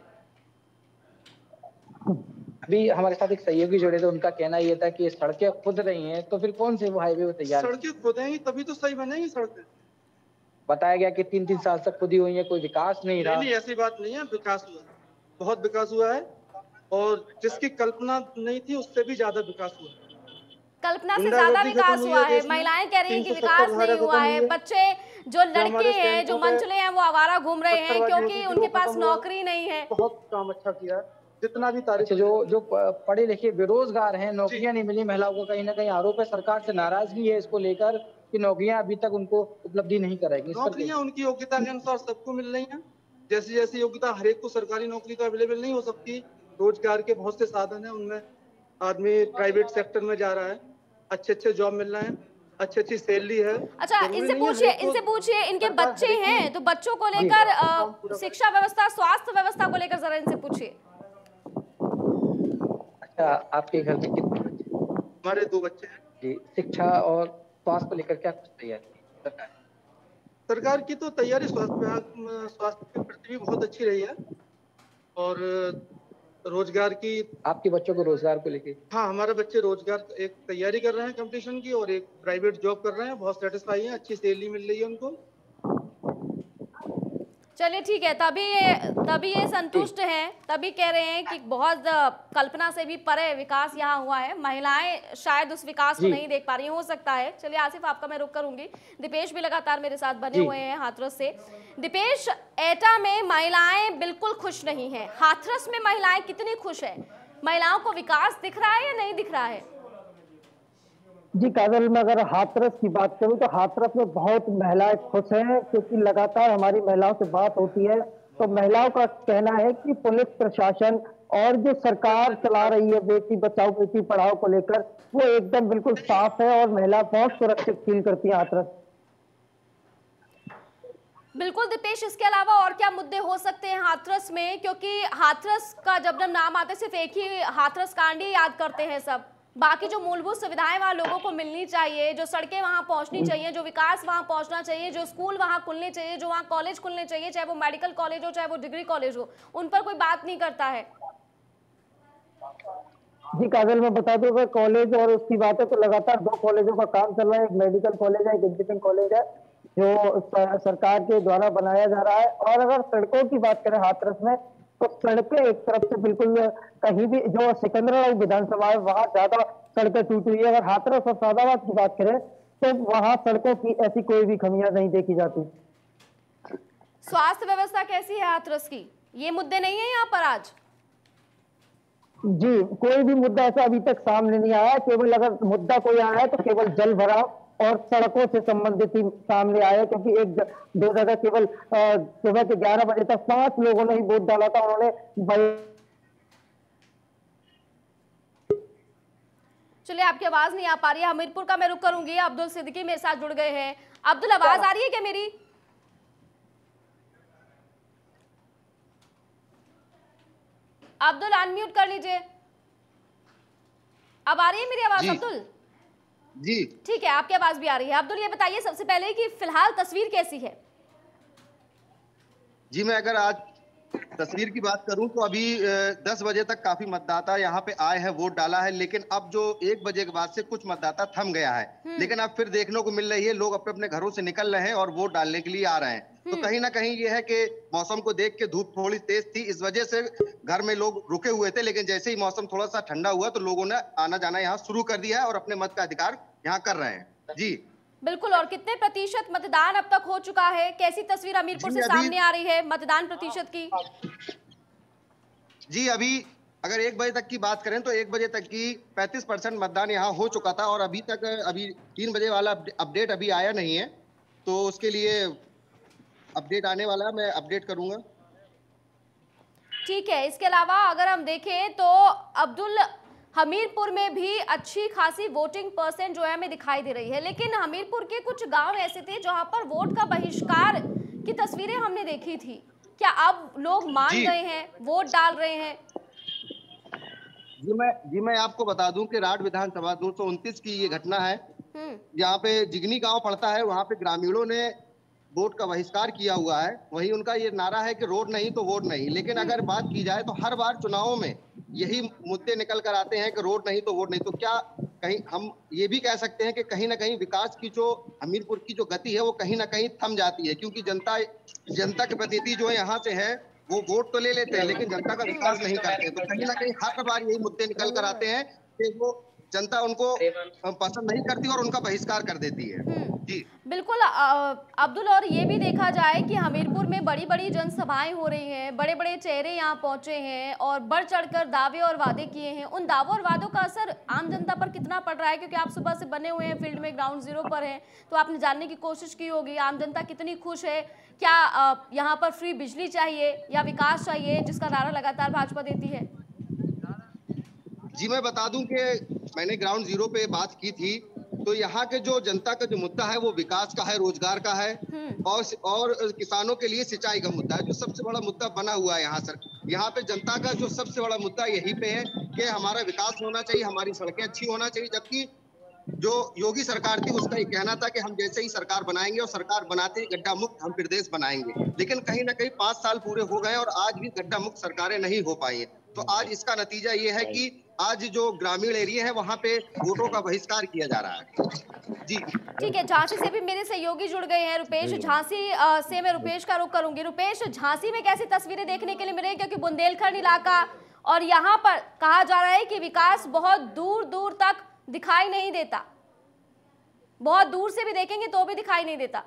अभी हमारे साथ एक सहयोगी जुड़े थे, उनका कहना ये था कि सड़कें खुद रही हैं, तो फिर कौन से वो हाईवे वो तैयार? सड़कें खुदेंगी तभी तो सही बनेंगी सड़कें। बताया गया कि 3-3 साल तक खुदी हुई है, कोई विकास नहीं रहा। नहीं, ऐसी बात नहीं है, विकास हुआ है, बहुत विकास हुआ है, और जिसकी कल्पना नहीं थी उससे भी ज्यादा विकास हुआ है। कल्पना से ज्यादा विकास हुआ है। महिलाएं कह रही हैं कि विकास नहीं हुआ है। बच्चे जो लड़के हैं, जो मंचले हैं, वो आवारा घूम रहे हैं क्योंकि उनके पास नौकरी नहीं है। बहुत काम अच्छा किया है, जितना भी तारीफ। जो पढ़े लिखे बेरोजगार हैं, नौकरियां नहीं मिली महिलाओं को, कहीं ना कहीं आरोप है सरकार से नाराजगी है इसको लेकर कि नौकरियां अभी तक उनको उपलब्धि नहीं कराएगी। नौकरियां उनकी योग्यता के अनुसार सबको मिल रही हैं, जैसी जैसी योग्यता। हर एक को सरकारी नौकरी तो अवेलेबल नहीं हो सकती। रोजगार के बहुत से साधन है, उनमें आदमी प्राइवेट सेक्टर में जा रहा है, अच्छे जॉब मिल रहे हैं, अच्छी सैलरी है। अच्छा, इनसे पूछिए इनके बच्चे हैं तो बच्चों को लेकर शिक्षा व्यवस्था, स्वास्थ्य व्यवस्था को लेकर जरा इनसे पूछिए। अच्छा, आपके घर में कितने बच्चे? हमारे 2 बच्चे हैं जी। शिक्षा और स्वास्थ्य को लेकर क्या कुछ तैयारी सरकार की? तो तैयारी स्वास्थ्य के प्रति भी बहुत अच्छी रही है, और रोजगार की। आपके बच्चों को रोजगार को लेके? हाँ, हमारे बच्चे रोजगार एक तैयारी कर रहे हैं कंपटीशन की, और एक प्राइवेट जॉब कर रहे हैं, बहुत सेटिस्फाई हैं, अच्छी सैलरी मिल रही है उनको। चलिए ठीक है, तभी ये संतुष्ट हैं, तभी कह रहे हैं कि बहुत कल्पना से भी परे विकास यहाँ हुआ है। महिलाएं शायद उस विकास को नहीं देख पा रही, हो सकता है। चलिए आसिफ, आपका मैं रुक करूंगी। दीपेश भी लगातार मेरे साथ बने हुए हैं हाथरस से। दीपेश, एटा में महिलाएं बिल्कुल खुश नहीं है, हाथरस में महिलाएं कितनी खुश है? महिलाओं को विकास दिख रहा है या नहीं दिख रहा है? जी काजल, मैं अगर हाथरस की बात करूं तो हाथरस में बहुत महिलाएं खुश हैं, क्योंकि लगातार हमारी महिलाओं से बात होती है तो महिलाओं का कहना है कि पुलिस प्रशासन और जो सरकार चला रही है बेटी बचाओ बेटी पढ़ाओ को लेकर, वो एकदम बिल्कुल साफ है और महिला बहुत सुरक्षित फील करती है हाथरस। बिल्कुल दीपेश, इसके अलावा और क्या मुद्दे हो सकते हैं हाथरस में? क्योंकि हाथरस का जब नाम आते सिर्फ एक ही हाथरस कांड ही याद करते हैं सब। बाकी जो मूलभूत सुविधाएं वहां लोगों को मिलनी चाहिए, जो सड़कें वहां पहुंचनी चाहिए, जो विकास वहां पहुंचना चाहिए, जो स्कूल वहां खुलने चाहिए, जो वहां कॉलेज खुलने चाहिए, चाहे वो मेडिकल कॉलेज हो चाहे वो डिग्री कॉलेज हो, उन पर कोई बात नहीं करता है। जी काजल, मैं बता दूं, कॉलेज और उसकी बात है तो लगातार 2 कॉलेजों का काम चल रहा है। एक मेडिकल कॉलेज है, एक इंजीनियरिंग कॉलेज है, जो सरकार के द्वारा बनाया जा रहा है। और अगर सड़कों की बात करें हाथरस में तो सड़कें एक तरफ से बिल्कुल कहीं भी, जो सिकंदराबाद विधानसभा है वहां ज्यादा सड़कें टूटी हुई है। अगर हाथरस और सादाबाद की बात करें तो वहां सड़कों की ऐसी कोई भी खमियां नहीं देखी जाती। स्वास्थ्य व्यवस्था कैसी है हाथरस की? ये मुद्दे नहीं है यहाँ पर आज? जी, कोई भी मुद्दा ऐसा अभी तक सामने नहीं आया। केवल अगर मुद्दा कोई आया है तो केवल जल भराव और सड़कों से संबंधित ही सामने आया, क्योंकि दो जगह केवल सुबह के 11 बजे तक 5 लोगों ने ही वोट डाला था। उन्होंने चलिए, आपकी आवाज नहीं आ पा रही है। हमीरपुर का मैं रुख करूंगी। अब्दुल सिद्दीकी मेरे साथ जुड़ गए हैं। अब्दुल, आवाज आ रही है क्या मेरी? अब्दुल, अनम्यूट कर लीजिए। अब आ रही है मेरी आवाज अब्दुल? जी ठीक है, आपकी आवाज भी आ रही है। अब्दुल, ये बताइए सबसे पहले कि फिलहाल तस्वीर कैसी है? जी, मैं अगर आज तस्वीर की बात करूं तो अभी 10 बजे तक काफी मतदाता यहाँ पे आए हैं, वोट डाला है। लेकिन अब जो 1 बजे के बाद से कुछ मतदाता थम गया है। लेकिन अब फिर देखने को मिल रही है, लोग अपने अपने घरों से निकल रहे हैं और वोट डालने के लिए आ रहे हैं। तो कहीं ना कहीं ये है कि मौसम को देख के धूप थोड़ी तेज थी, इस वजह से घर में लोग रुके हुए थे। लेकिन जैसे ही मौसम थोड़ा सा ठंडा हुआ तो लोगों ने आना जाना यहाँ शुरू कर दिया है और अपने मत का अधिकार यहाँ कर रहे हैं। जी बिल्कुल। और कितने प्रतिशत मतदान अब तक हो चुका है? कैसी तस्वीर हमीरपुर से सामने आ रही है मतदान प्रतिशत की? जी, अभी अगर 1 बजे तक की बात करें तो 1 बजे तक की 35% मतदान यहाँ हो चुका था और अभी 3 बजे वाला अपडेट अभी आया नहीं है, तो उसके लिए अपडेट आने वाला है, मैं अपडेट करूंगा। ठीक है। इसके अलावा अगर हम देखें तो अब्दुल, हमीरपुर में भी अच्छी खासी वोटिंग परसेंट जो है हमें दिखाई दे रही है, लेकिन हमीरपुर के कुछ गांव ऐसे थे जहां पर वोट का बहिष्कार की तस्वीरें हमने देखी थी। क्या अब लोग मान गए हैं, वोट डाल रहे हैं? जी मैं आपको बता दूं कि राड विधानसभा 229 की ये घटना है। यहाँ पे जिगनी गांव पड़ता है, वहां पे ग्रामीणों ने वोट का बहिष्कार किया हुआ है। वही उनका ये नारा है कि रोड नहीं तो वोट नहीं। लेकिन अगर बात की जाए तो हर बार चुनावों में यही मुद्दे निकल कर आते हैं कि रोड नहीं तो वोट नहीं। तो क्या कहीं हम ये भी कह सकते हैं कि कहीं ना कहीं विकास की जो हमीरपुर की जो गति है वो कहीं ना कहीं थम जाती है, क्योंकि जनता के प्रतिनिधि जो है यहाँ से है वो वोट तो ले लेते हैं लेकिन जनता का विकास नहीं करते। तो कहीं ना कहीं हर बार यही मुद्दे निकल कर आते हैं कि वो जनता उनको पसंद नहीं करती और उनका बहिष्कार कर देती है। जी बिल्कुल अब्दुल, और ये भी देखा जाए कि हमीरपुर में बड़ी बड़ी जनसभाएं हो रही हैं, बड़े बड़े चेहरे यहाँ पहुंचे हैं और बढ़ चढ़कर दावे और वादे किए हैं। उन दावों और वादों का असर आम जनता पर कितना पड़ रहा है? क्योंकि आप सुबह से बने हुए हैं फील्ड में, ग्राउंड जीरो पर हैं, तो आपने जानने की कोशिश की होगी आम जनता कितनी खुश है। क्या यहाँ पर फ्री बिजली चाहिए या विकास चाहिए, जिसका नारा लगातार भाजपा देती है? जी मैं बता दूं कि मैंने ग्राउंड जीरो पे बात की थी, तो यहाँ के जो जनता का जो मुद्दा है वो विकास का है, रोजगार का है और किसानों के लिए सिंचाई का मुद्दा है, जो सबसे बड़ा मुद्दा बना हुआ है यहाँ सर। यहाँ पे जनता का जो सबसे बड़ा मुद्दा यही पे है कि हमारा विकास होना चाहिए, हमारी सड़कें अच्छी होना चाहिए। जबकि जो योगी सरकार थी उसका ये कहना था कि हम जैसे ही सरकार बनाएंगे और सरकार बनाते ही गड्ढा मुक्त हम प्रदेश बनाएंगे। लेकिन कहीं ना कहीं 5 साल पूरे हो गए और आज भी गड्ढा मुक्त सरकारें नहीं हो पाई है। तो आज इसका नतीजा ये है कि आज जो ग्रामीण एरिया है वहां पे वोटों का बहिष्कार किया जा रहा है। जी ठीक है। झांसी से भी मेरे सहयोगी जुड़ गए हैं, रुपेश। झांसी से मैं रुपेश का रुख करूंगी। रुपेश, झांसी में कैसी तस्वीरें देखने के लिए मिल रही है? क्योंकि बुंदेलखंड इलाका और यहाँ पर कहा जा रहा है कि विकास बहुत दूर दूर तक दिखाई नहीं देता, बहुत दूर से भी देखेंगे तो भी दिखाई नहीं देता।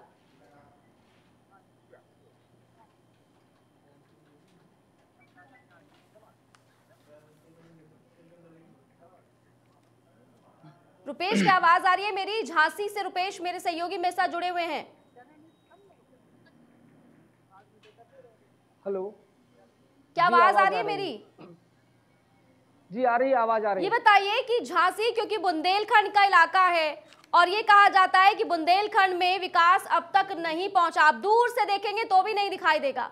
रुपेश, क्या आवाज आ रही है मेरी? झांसी से रुपेश मेरे सहयोगी मेरे साथ जुड़े हुए हैं। हेलो, क्या आवाज आ रही है मेरी? जी आ रही है, आवाज आ रही ये है। बताइए कि झांसी क्योंकि बुंदेलखंड का इलाका है और ये कहा जाता है कि बुंदेलखंड में विकास अब तक नहीं पहुंचा, आप दूर से देखेंगे तो भी नहीं दिखाई देगा।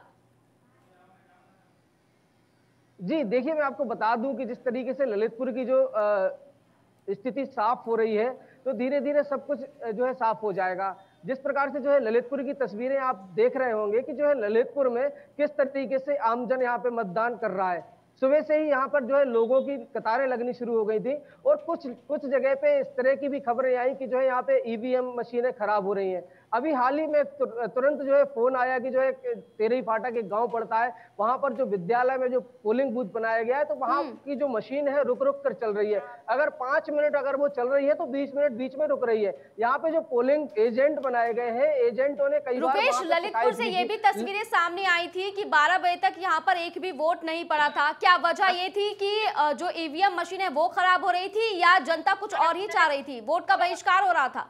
जी देखिए, मैं आपको बता दूं कि जिस तरीके से ललितपुर की जो स्थिति साफ हो रही है तो धीरे धीरे सब कुछ जो है साफ हो जाएगा। जिस प्रकार से जो है ललितपुर की तस्वीरें आप देख रहे होंगे कि जो है ललितपुर में किस तरीके से आमजन यहाँ पे मतदान कर रहा है। सुबह से ही यहाँ पर जो है लोगों की कतारें लगनी शुरू हो गई थी और कुछ जगह पे इस तरह की भी खबरें आई कि जो है यहाँ पे ईवीएम मशीनें खराब हो रही हैं। अभी हाल ही में तुरंत जो है फोन आया कि जो है तेरही फाटक एक गांव पड़ता है, वहां पर जो विद्यालय में जो पोलिंग बूथ बनाया गया है, तो वहां की जो मशीन है रुक रुक कर चल रही है। अगर 5 मिनट अगर वो चल रही है तो 20 मिनट बीच में रुक रही है। यहाँ पे जो पोलिंग एजेंट बनाए गए हैं, एजेंटों ने कई बार रुपेश, ललितपुर से ये भी तस्वीरें सामने आई थी कि 12 बजे तक यहाँ पर एक भी वोट नहीं पड़ा था। क्या वजह ये थी कि जो ईवीएम मशीन है वो खराब हो रही थी या जनता कुछ और ही चाह रही थी, वोट का बहिष्कार हो रहा था?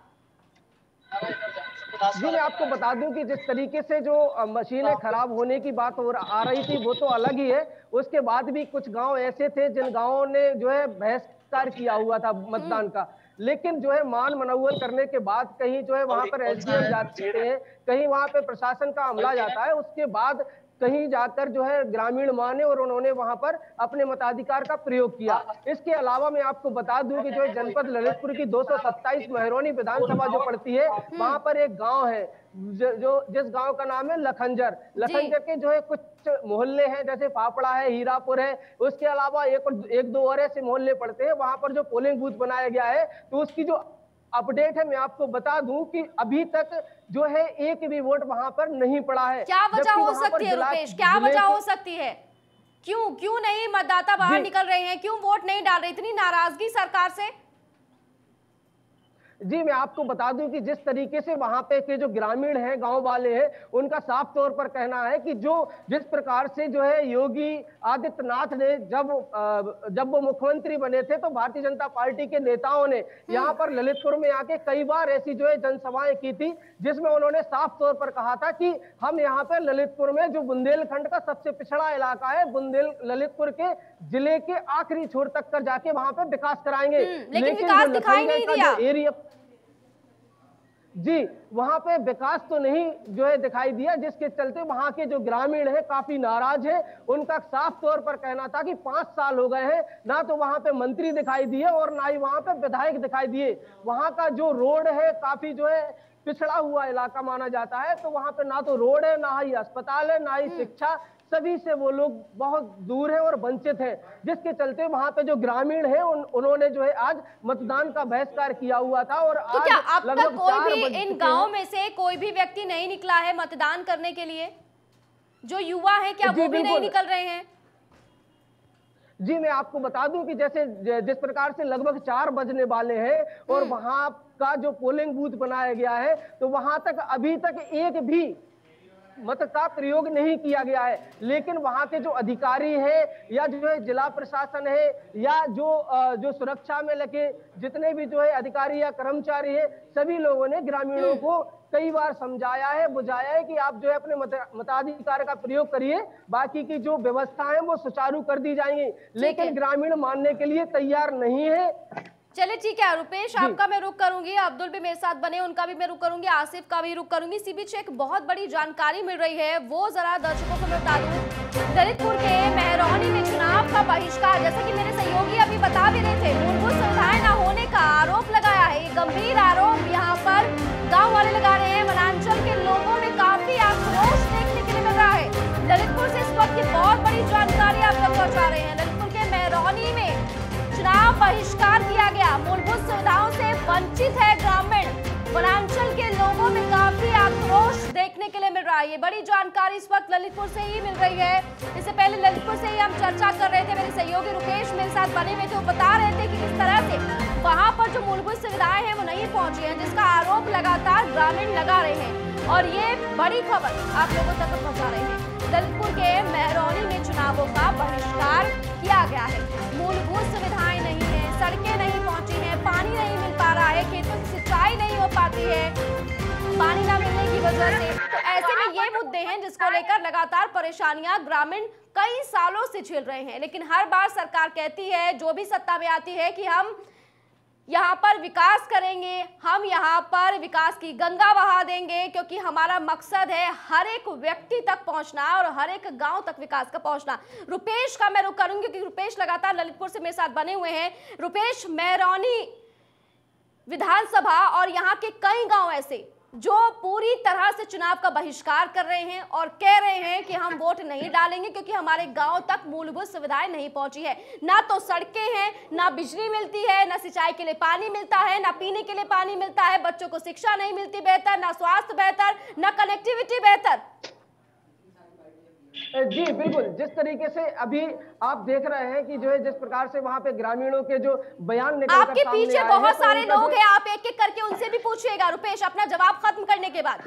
जी मैं आपको बता दूं कि जिस तरीके से जो मशीनें खराब होने की बात आ रही थी वो तो अलग ही है। उसके बाद भी कुछ गांव ऐसे थे जिन गांवों ने जो है बहिष्कार किया हुआ था मतदान का, लेकिन जो है मान मनौवल करने के बाद कहीं जो है वहां पर एसडीएम जाते हैं, कहीं वहां पे प्रशासन का अमला जाता है, उसके बाद कहीं जाकर जो है ग्रामीण माने और उन्होंने वहां पर अपने मताधिकार का प्रयोग किया। इसके अलावा मैं आपको बता दूं कि जो है जनपद ललितपुर की 227 महरौनी विधानसभा जो पड़ती है, वहां पर एक गांव है जो जिस गांव का नाम है लखनजर के जो है कुछ मोहल्ले हैं, जैसे फाफड़ा है, हीरापुर है, उसके अलावा एक दो और ऐसे मोहल्ले पड़ते हैं। वहां पर जो पोलिंग बूथ बनाया गया है तो उसकी जो अपडेट है मैं आपको बता दूं कि अभी तक जो है एक भी वोट वहां पर नहीं पड़ा है। क्या वजह हो सकती है रुपेश, क्या वजह हो सकती है? क्यों नहीं मतदाता बाहर निकल रहे हैं, क्यों वोट नहीं डाल रहे? इतनी नाराजगी सरकार से? जी मैं आपको बता दूं कि जिस तरीके से वहां पे के जो ग्रामीण हैं, गांव वाले हैं, उनका साफ तौर पर कहना है कि जिस प्रकार से जो है योगी आदित्यनाथ ने जब वो मुख्यमंत्री बने थे तो भारतीय जनता पार्टी के नेताओं ने यहाँ पर ललितपुर में आके कई बार ऐसी जो है जनसभाएं की थी, जिसमें उन्होंने साफ तौर पर कहा था कि हम यहाँ पे ललितपुर में जो बुंदेलखंड का सबसे पिछड़ा इलाका है, ललितपुर के जिले के आखिरी छोर तक कर जाके वहां पे विकास कराएंगे। लेकिन विकास दिखाई नहीं दिया। एरिया जी वहां पे विकास तो नहीं जो है दिखाई दिया, जिसके चलते वहां के जो ग्रामीण हैं काफी नाराज हैं। उनका साफ तौर पर कहना था कि 5 साल हो गए हैं, ना तो वहां पे मंत्री दिखाई दिए और ना ही वहां पे विधायक दिखाई दिए। वहां का जो रोड है काफी जो है पिछड़ा हुआ इलाका माना जाता है, तो वहां पे ना तो रोड है, ना ही अस्पताल है, ना ही शिक्षा, सभी से वो लोग बहुत दूर है और वंचित है, जिसके चलते वहां पे जो ग्रामीण है उन्होंने जो है आज मतदान का बहिष्कार किया हुआ था। और तो क्या अब तक कोई भी इन गांव में से कोई भी व्यक्ति नहीं निकला है मतदान करने के लिए? जो युवा है क्या वो भी नहीं निकल रहे हैं? जी मैं आपको बता दूं कि जैसे जिस प्रकार से लगभग 4 बजने वाले हैं और वहां का जो पोलिंग बूथ बनाया गया है, तो वहां तक अभी तक एक भी मत का प्रयोग नहीं किया गया है। लेकिन वहां के जो अधिकारी है या जो है जिला प्रशासन है या जो सुरक्षा में लगे जितने भी जो है अधिकारी या कर्मचारी है, सभी लोगों ने ग्रामीणों को कई बार समझाया है, बुझाया है कि आप जो है अपने मताधिकार का प्रयोग करिए, बाकी की जो व्यवस्था है वो सुचारू कर दी जाएंगी। लेकिन ग्रामीण मानने के लिए तैयार नहीं है। चलिए ठीक है रुपेश, आपका मैं रुक करूंगी, अब्दुल भी मेरे साथ बने उनका भी मैं रुक करूंगी, आसिफ का भी रुक करूंगी। इसी बीच एक बहुत बड़ी जानकारी मिल रही है, वो जरा दर्शकों को मैं बता दूं। ललितपुर के महरौनी में चुनाव का बहिष्कार, जैसे कि मेरे सहयोगी अभी बता भी रहे थे, मूलभूत सुविधाएं न होने का आरोप लगाया है। ये गंभीर आरोप यहाँ पर गाँव वाले लगा रहे हैं। वनांचल के लोगों में काफी आक्रोश देखने के लिए मिल रहा है। ललितपुर से इस वक्त की बहुत बड़ी जानकारी आप तक पहुंचा रहे हैं। ललितपुर के महरौनी में चुनाव बहिष्कार किया गया, मूलभूत सुविधाओं से वंचित है ग्रामीण। वनांचल के लोगों में काफी आक्रोश देखने के लिए मिल रहा है। ये बड़ी जानकारी इस वक्त ललितपुर से ही मिल रही है। इससे पहले ललितपुर से ही हम चर्चा कर रहे थे, मेरे सहयोगी रुपेश मेरे साथ बने हुए थे, वो बता रहे थे कि किस तरह से वहां पर जो मूलभूत सुविधाएं हैं वो नहीं पहुंची है, जिसका आरोप लगातार ग्रामीण लगा रहे हैं। और ये बड़ी खबर आप लोगों तक पहुंचा रहे हैं। ललितपुर के महरौनी में चुनावों का बहिष्कार किया गया है। मूलभूत सुविधाएं नहीं है, सड़कें नहीं पहुंची हैं, पानी नहीं मिल पा रहा है, खेतों की सिंचाई नहीं हो पाती है पानी ना मिलने की वजह से। तो ऐसे में ये मुद्दे हैं जिसको लेकर लगातार परेशानियां ग्रामीण कई सालों से झेल रहे हैं। लेकिन हर बार सरकार कहती है, जो भी सत्ता में आती है, कि हम यहाँ पर विकास करेंगे, हम यहाँ पर विकास की गंगा बहा देंगे, क्योंकि हमारा मकसद है हर एक व्यक्ति तक पहुँचना और हर एक गांव तक विकास का पहुँचना। रुपेश का मैं रुक करूंगी क्योंकि रुपेश लगातार ललितपुर से मेरे साथ बने हुए हैं। रुपेश, महरौनी विधानसभा और यहाँ के कई गांव ऐसे जो पूरी तरह से चुनाव का बहिष्कार कर रहे हैं और कह रहे हैं कि हम वोट नहीं डालेंगे क्योंकि हमारे गांव तक मूलभूत सुविधाएं नहीं पहुंची है। ना तो सड़कें हैं, ना बिजली मिलती है, ना सिंचाई के लिए पानी मिलता है, ना पीने के लिए पानी मिलता है, बच्चों को शिक्षा नहीं मिलती बेहतर, ना स्वास्थ्य बेहतर, ना कनेक्टिविटी बेहतर। जी बिल्कुल, जिस तरीके से अभी आप देख रहे हैं कि जो है जिस प्रकार से वहां पे ग्रामीणों के जो बयान निकल कर आपके सामने पीछे आए बहुत हैं, तो सारे उनका लोग हैं, आप एक एक करके उनसे भी पूछिएगा रुपेश अपना जवाब खत्म करने के बाद।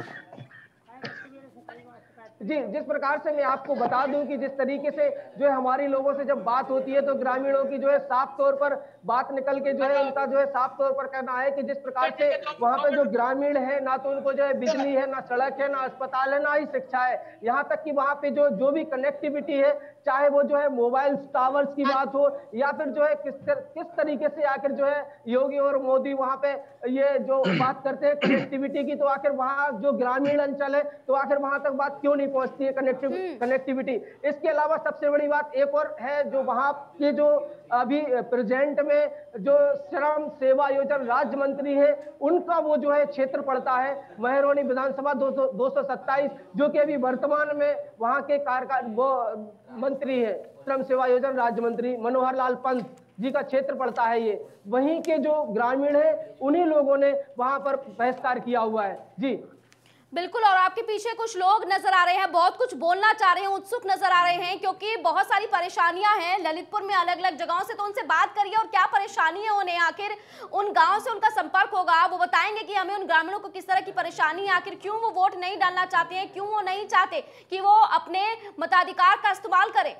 जी, जिस प्रकार से मैं आपको बता दूं कि जिस तरीके से जो है हमारी लोगों से जब बात होती है तो ग्रामीणों की जो है साफ तौर पर बात निकल के जो है उनका जो है साफ तौर पर कहना है कि जिस प्रकार से वहां पे जो ग्रामीण है ना तो उनको जो है बिजली है, ना सड़क है, ना अस्पताल है, ना ही शिक्षा है। यहाँ तक कि वहां पे जो भी कनेक्टिविटी है, चाहे वो जो है मोबाइल टावर्स की बात हो या फिर जो है किस तरीके से आखिर जो है योगी और मोदी वहां पे ये जो बात करते हैं कनेक्टिविटी की, तो आखिर वहां जो ग्रामीण अंचल है तो आखिर वहां तक बात क्यों नहीं पहुंचती है कनेक्टिविटी। इसके अलावा सबसे बड़ी बात एक और है, जो वहां के जो अभी प्रेजेंट में जो श्रम सेवा योजना राज्य मंत्री है उनका वो जो है क्षेत्र पड़ता है महरौनी विधानसभा 227, जो कि अभी वर्तमान में वहां के वो मंत्री है श्रम सेवा योजना राज्य मंत्री मनोहर लाल पंत जी का क्षेत्र पड़ता है ये। वहीं के जो ग्रामीण है उन्हीं लोगों ने वहां पर बहिष्कार किया हुआ है। जी बिल्कुल, और आपके पीछे कुछ लोग नजर आ रहे हैं, बहुत कुछ बोलना चाह रहे हैं, उत्सुक नजर आ रहे हैं क्योंकि बहुत सारी परेशानियां हैं ललितपुर में अलग अलग जगहों से। तो उनसे बात करिए और क्या परेशानी है उन्हें, आखिर उन गांव से उनका संपर्क होगा, वो बताएंगे कि हमें उन ग्रामीणों को किस तरह की परेशानी है, आखिर क्यों वो वोट नहीं डालना चाहते हैं, क्यों वो नहीं चाहते कि वो अपने मताधिकार का इस्तेमाल करें।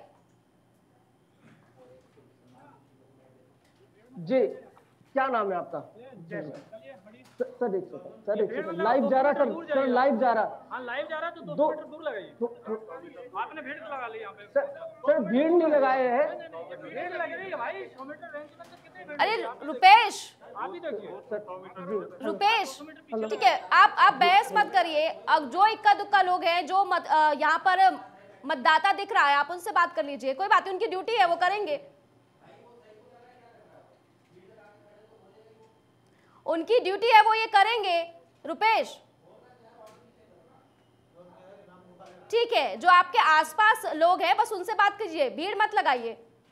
जी, क्या नाम है आपका? सर एक सेकंड लाइव जा रहा, सर लाइव जा रहा। हाँ लाइव जा रहा है तो 2 मीटर दूर लगाइए। आपने भीड़ लगा ली यहाँ पे। सर भीड़ नहीं लगाए हैं, भीड़ लग रही है भाई 100 मीटर रेंज में कितने भीड़। अरे रुपेश, आप ही देखिए रुपेश ठीक है, आप बहस मत करिए। अब जो इक्का दुक्का लोग हैं जो यहाँ पर मतदाता दिख रहा है आप उनसे बात कर लीजिए, कोई बात नहीं, उनकी ड्यूटी है वो करेंगे, उनकी ड्यूटी है वो ये करेंगे। रुपेश ठीक है, जो आपके आसपास लोग हैं बस उनसे बात कीजिए, भीड़ मत लगाइए।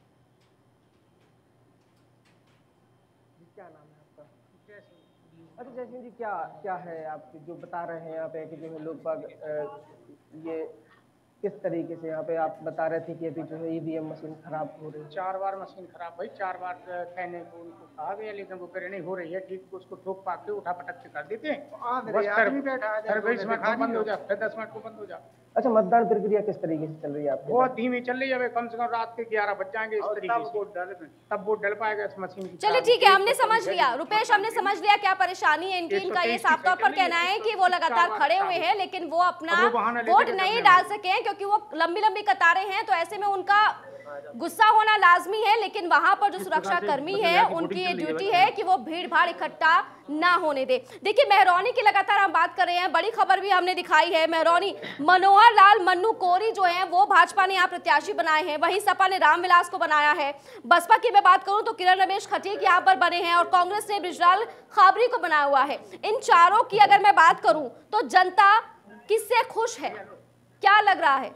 क्या नाम है आपका? अच्छा जयसिंह जी, क्या है आप जो बता रहे हैं यहाँ पे कि जो लोग बाग ये किस तरीके से यहाँ पे आप बता रहे थे कि अभी जो है ईवीएम मशीन खराब हो रही है? 4 बार मशीन खराब भाई, 4 बार कहने को उनको कहा गया लेकिन वो करे नहीं हो रही है ठीक, उसको ठोक पाक के उठा पटक के कर देते हैं। सर्विस में बंद हो जाए, 10 मिनट को बंद हो जाए। अच्छा, मतदान प्रक्रिया किस तरीके से चल रही है आपकी? बहुत धीमी चल रही है, कम से कम रात के 11 बज जाएंगे इस तरीके से, तब वोट डल पाएगा इस मशीन की। चलिए ठीक है, हमने समझ लिया रुपेश, हमने समझ लिया क्या परेशानी है इनकी। इनका ये साफ तौर पर कहना है कि वो लगातार खड़े हुए हैं लेकिन वो अपना वोट नहीं डाल सके क्योंकि वो लंबी लंबी कतारें हैं, तो ऐसे में उनका गुस्सा होना लाजमी है। लेकिन वहां पर जो सुरक्षा कर्मी है उनकी ये ड्यूटी है कि वो भीड़ भाड़ इकट्ठा ना होने दे। देखिए महरौनी की लगातार हम बात कर रहे हैं, बड़ी खबर भी हमने दिखाई है। महरौनी मनोहर लाल मन्नू कोरी जो हैं वो भाजपा ने यहाँ प्रत्याशी बनाए हैं, वहीं सपा ने रामविलास को बनाया है। बसपा की मैं बात करूं तो किरण रमेश खटीक यहाँ पर बने हैं और कांग्रेस ने बृजलाल खाबरी को बनाया हुआ है। इन चारों की अगर मैं बात करूं तो जनता किससे खुश है, क्या लग रहा है?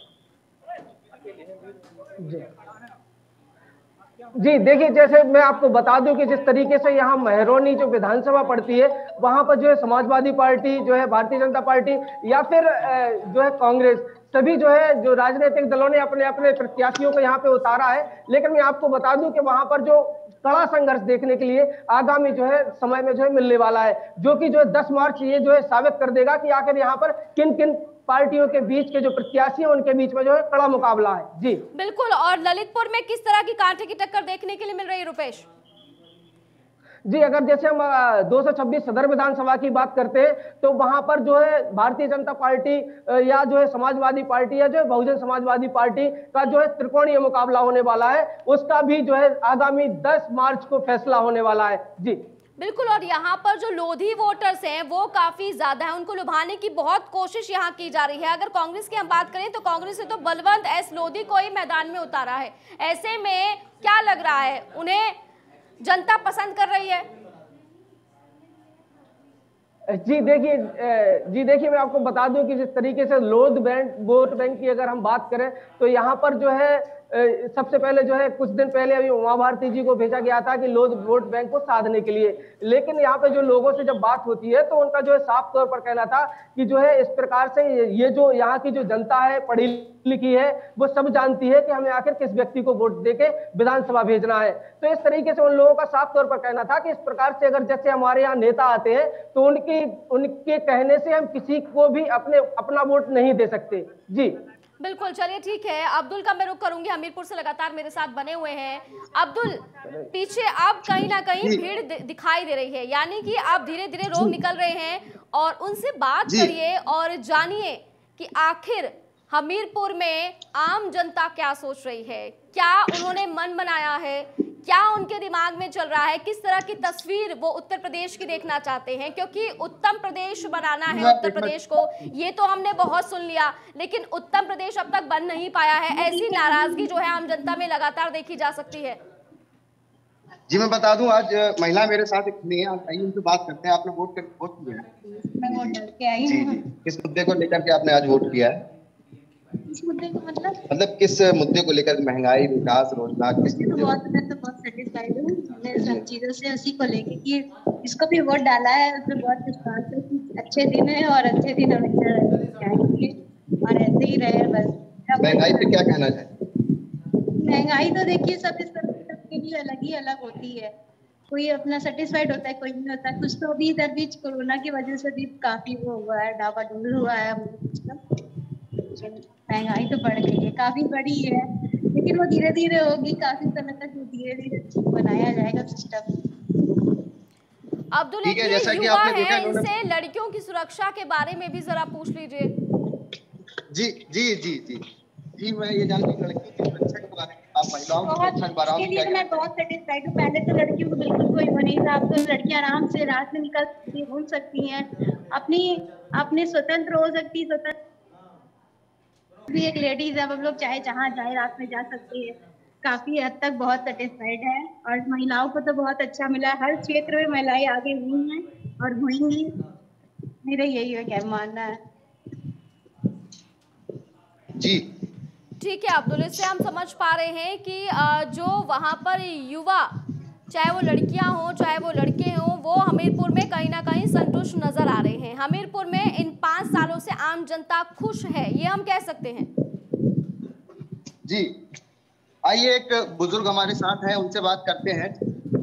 जी देखिए, जैसे मैं आपको बता दूं कि जिस तरीके से यहाँ महरौनी जो विधानसभा पड़ती है वहां पर जो है समाजवादी पार्टी जो है, भारतीय जनता पार्टी या फिर जो है कांग्रेस, सभी जो है जो राजनीतिक दलों ने अपने अपने प्रत्याशियों को यहाँ पे उतारा है। लेकिन मैं आपको बता दूं कि वहां पर जो कड़ा संघर्ष देखने के लिए आगामी जो है समय में जो है मिलने वाला है, जो कि जो है 10 मार्च ये जो है साबित कर देगा कि आखिर यहाँ पर किन किन पार्टियों के बीच के जो प्रत्याशी हैं उनके बीच में जो है कड़ा मुकाबला है। जी बिल्कुल, और ललितपुर में किस तरह की कांटे की टक्कर देखने के लिए मिल रही है रुपेश? जी, अगर जैसे हम 226 सदर विधानसभा की बात करते हैं तो वहां पर जो है भारतीय जनता पार्टी या जो है समाजवादी पार्टी या जो है बहुजन समाजवादी पार्टी का जो है त्रिकोणीय मुकाबला होने वाला है, उसका भी जो है आगामी 10 मार्च को फैसला होने वाला है। जी बिल्कुल, और यहाँ पर जो लोधी वोटर्स हैं वो काफी ज्यादा है, उनको लुभाने की बहुत कोशिश यहाँ की जा रही है। अगर कांग्रेस की हम बात करें तो कांग्रेस ने तो बलवंत एस लोधी को ही मैदान में उतारा है। ऐसे में क्या लग रहा है, उन्हें जनता पसंद कर रही है? जी देखिए मैं आपको बता दूं कि जिस तरीके से वोट बैंक की अगर हम बात करें तो यहाँ पर जो है सबसे पहले जो है कुछ दिन पहले अभी उमा भारती जी को भेजा गया था कि लोध वोट बैंक को साधने के लिए, लेकिन यहाँ पे जो लोगों से जब बात होती है तो उनका जो है साफ तौर पर कहना था कि जो है इस प्रकार से ये जो यहाँ की जो जनता है पढ़ी लिखी है वो सब जानती है कि हमें आखिर किस व्यक्ति को वोट देके विधानसभा भेजना है। तो इस तरीके से उन लोगों का साफ तौर पर कहना था कि इस प्रकार से अगर जैसे हमारे यहाँ नेता आते हैं तो उनके कहने से हम किसी को भी अपना वोट नहीं दे सकते। जी बिल्कुल, चलिए ठीक है। अब्दुल का मैं रुख करूंगी, हमीरपुर से लगातार मेरे साथ बने हुए हैं। अब्दुल, पीछे अब कहीं ना कहीं भीड़ दिखाई दे रही है, यानी कि आप धीरे धीरे रोग निकल रहे हैं और उनसे बात करिए और जानिए कि आखिर हमीरपुर में आम जनता क्या सोच रही है, क्या उन्होंने मन बनाया है, क्या उनके दिमाग में चल रहा है, किस तरह की तस्वीर वो उत्तर प्रदेश की देखना चाहते हैं। क्योंकि उत्तम प्रदेश बनाना है उत्तर प्रदेश को, ये तो हमने बहुत सुन लिया, लेकिन उत्तम प्रदेश अब तक बन नहीं पाया है। ऐसी नाराजगी जो है आम जनता में लगातार देखी जा सकती है। जी मैं बता दूं, आज महिला मेरे साथ नहीं है, आइए उनसे बात करते हैं। आपने वोट किया है? मैं वोट डाल के आई हूं। किस मुद्दे को लेकर के आपने आज वोट किया है? इस मुद्दे को मतलब किस मुद्दे को लेकर? महंगाई, विकास, रोजगार, किस मैं तो बहुत सेटिस्फाइड हूँ सब चीजों से, उसी को लेके कि इसको भी वोट डाला है, उसमें बहुत विश्वास है कि अच्छे दिन है और अच्छे दिन हमेशा रहेंगे और ऐसे ही रहे बस। महंगाई पे क्या कहना चाहते? महंगाई तो देखिए सबके लिए अलग ही अलग होती है, कोई अपना सेटिस्फाइड होता है, कोई नहीं होता। कुछ तो अभी इधर बीच कोरोना की वजह से भी काफी वो हुआ है, डावाडोल हुआ है, महंगाई तो बढ़ गई है, काफी बड़ी है, लेकिन वो धीरे धीरे होगी, काफी समय तक धीरे धीरे बनाया जाएगा सिस्टम। अब्दुल, युवा है, इनसे लड़कियों की सुरक्षा के बारे में भी जरा पूछ लीजिए। जी मैं ये जानती हूँ लड़कियों की सुरक्षा के बारे में, आप महिलाओं की सुरक्षा के बारे में। मैं बहुत सेटिस्फाइड हूँ। पहले तो लड़कियों को बिल्कुल कोई वो नहीं था, अब तो लड़कियां आराम से रात में निकल सकती, घूम सकती हैं, अपनी स्वतंत्र हो सकती, स्वतंत्र भी एक लेडीज है, हम लोग चाहे जहाँ जाए रात में जा सकते हैं। काफी हद तक बहुत सेटिस्फाइड है और महिलाओं को तो बहुत अच्छा मिला, हर क्षेत्र में महिलाएं आगे हुई हैं और हुईंगी, मेरा यही है क्या मानना है। जी ठीक है अब्दुल, इससे हम समझ पा रहे हैं कि जो वहां पर युवा, चाहे वो लड़कियां हों चाहे वो लड़के हों, वो हमीरपुर में कहीं ना कहीं संतुष्ट नजर आ रहे हैं। हमीरपुर में इन 5 सालों से आम जनता खुश है, ये हम कह सकते हैं। जी आइए एक बुजुर्ग हमारे साथ हैं, उनसे बात करते हैं।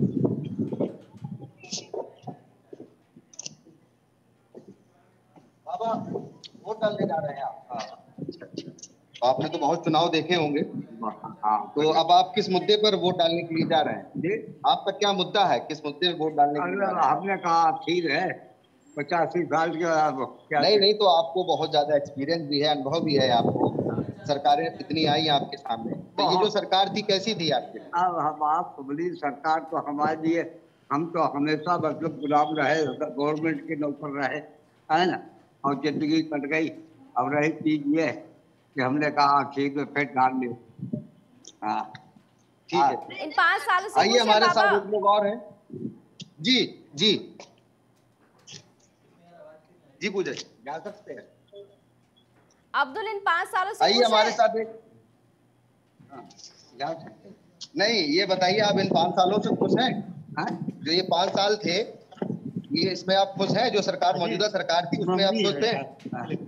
बाबा वोट डालने जा रहे हैं आप? आपने तो बहुत चुनाव देखे होंगे, तो अब आप किस मुद्दे पर वोट डालने के लिए जा रहे हैं? आपका क्या मुद्दा है, किस मुद्दे पर वोट डालने के लिए? आपने कहा ठीक है 85 साल के नहीं तो आपको बहुत ज्यादा एक्सपीरियंस भी है, अनुभव भी है आपको, सरकारें कितनी आई आपके सामने, तो ये जो सरकार थी कैसी थी आपके? अब हम आप बोली सरकार तो हमारे लिए, हम तो हमेशा मतलब गुलाम रहे, गवर्नमेंट के नौकर रहे, है ना, और जिंदगी कट गई। अब रही चीज ये कि हमने कहा ठीक है फिर डाल ले। हाँ ठीक है, इन 5 सालों से आइए हमारे साथ एक लोग और हैं। जी पूजा जा सकते हैं अब्दुल, इन 5 सालों से आइए हमारे साथ एक जा सकते हैं। नहीं ये बताइए, आप इन 5 सालों से खुश हैं? जो ये 5 साल थे, ये इसमें आप खुश हैं? जो सरकार मौजूदा सरकार थी उसमें आप खुश थे?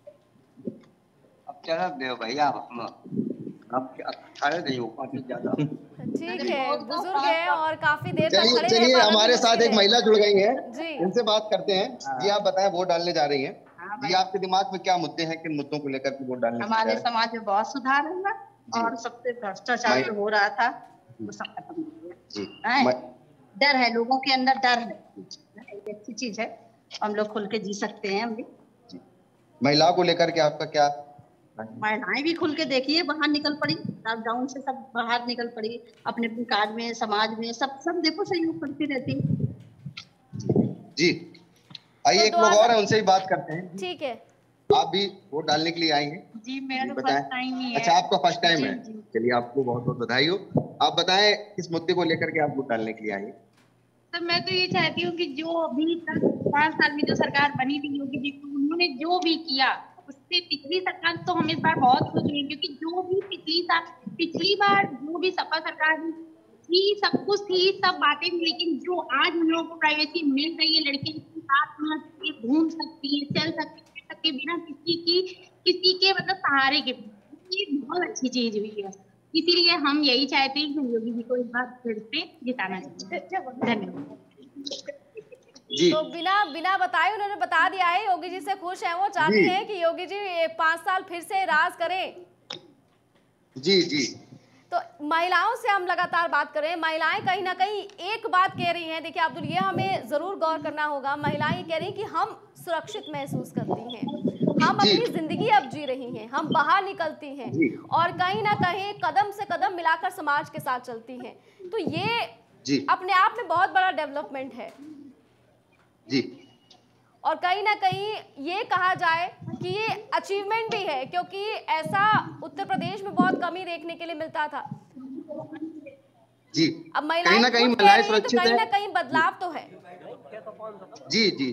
अब चला दे भैया, अब खड़े नहीं हो पाते ज्यादा। ठीक है, बुजुर्ग है और काफी देर तक खड़े चलिए हमारे साथ एक महिला जुड़ गई है, जी इनसे बात करते हैं। जी आप बताएं, वोट डालने जा रही हैं, जी आपके दिमाग में क्या मुद्दे हैं, किन मुद्दों को लेकर वोट डालने? हमारे समाज में बहुत सुधार है और सबसे भ्रष्टाचार जो हो रहा था वो सब खत्म हो गया। डर है लोगों के अंदर, डर है, एक अच्छी चीज है, हम लोग खुल के जी सकते हैं। हम भी महिलाओं को लेकर के आपका क्या? महिलाएं भी खुल के देखिए, बाहर निकल पड़ी, लॉकडाउन से सब बाहर निकल पड़ी, अपने अपने कार्ड में, समाज में, सब देखो सहयोग करती रहती। जी आइए एक लोग और है, उनसे ही बात करते हैं। ठीक है, आप भी वोट डालने के लिए आएंगे? जी मेरा तो फर्स्ट टाइम ही है। अच्छा आपका फर्स्ट टाइम है, चलिए आपको बहुत बहुत बधाई हो। आप बताएं किस मुद्दे को लेकर के आप वोट डालने के लिए आएंगे? तो मैं तो ये चाहती हूँ कि जो अभी तक 5 साल में जो सरकार बनी थी योगी जी की, उन्होंने जो भी किया उससे पिछली सरकार तो हम इस बार बहुत खुश हुए, क्योंकि जो भी पिछली बार जो भी सपा सरकार थी, सब कुछ थी, सब बातें थी, लेकिन जो आज हम लोगों को प्राइवेसी मिल रही है, लड़कियां अपने साथ में घूम सकती है, चल सकती है बिना किसी के मतलब सहारे के, ये बहुत अच्छी चीज हुई है। इसीलिए हम यही चाहते हैं कि योगी जी को इस बार फिर से जिताना चाहिए। धन्यवाद। तो बिना बताए उन्होंने बता दिया है, योगी जी से खुश हैं, वो चाहती हैं कि योगी जी 5 साल फिर से राज करें। जी जी। तो महिलाओं से हम लगातार बात कर रहे हैं, महिलाएं कहीं ना कहीं एक बात कह रही हैं, देखिए अब्दुल, ये हमें जरूर गौर करना होगा, महिलाएं ये कह रही हैं कि हम सुरक्षित महसूस करती हैं, हम अपनी जिंदगी अब जी रही हैं, हम बाहर निकलती हैं और कहीं ना कहीं कदम से कदम मिलाकर समाज के साथ चलती हैं। तो ये अपने आप में बहुत बड़ा डेवलपमेंट है जी। और कहीं ना कहीं ये कहा जाए कि ये अचीवमेंट भी है, क्योंकि ऐसा उत्तर प्रदेश में बहुत कम ही देखने के लिए मिलता था। जी। अब महिलाएं सुरक्षित हैं, कहीं ना कहीं बदलाव तो है। जी जी।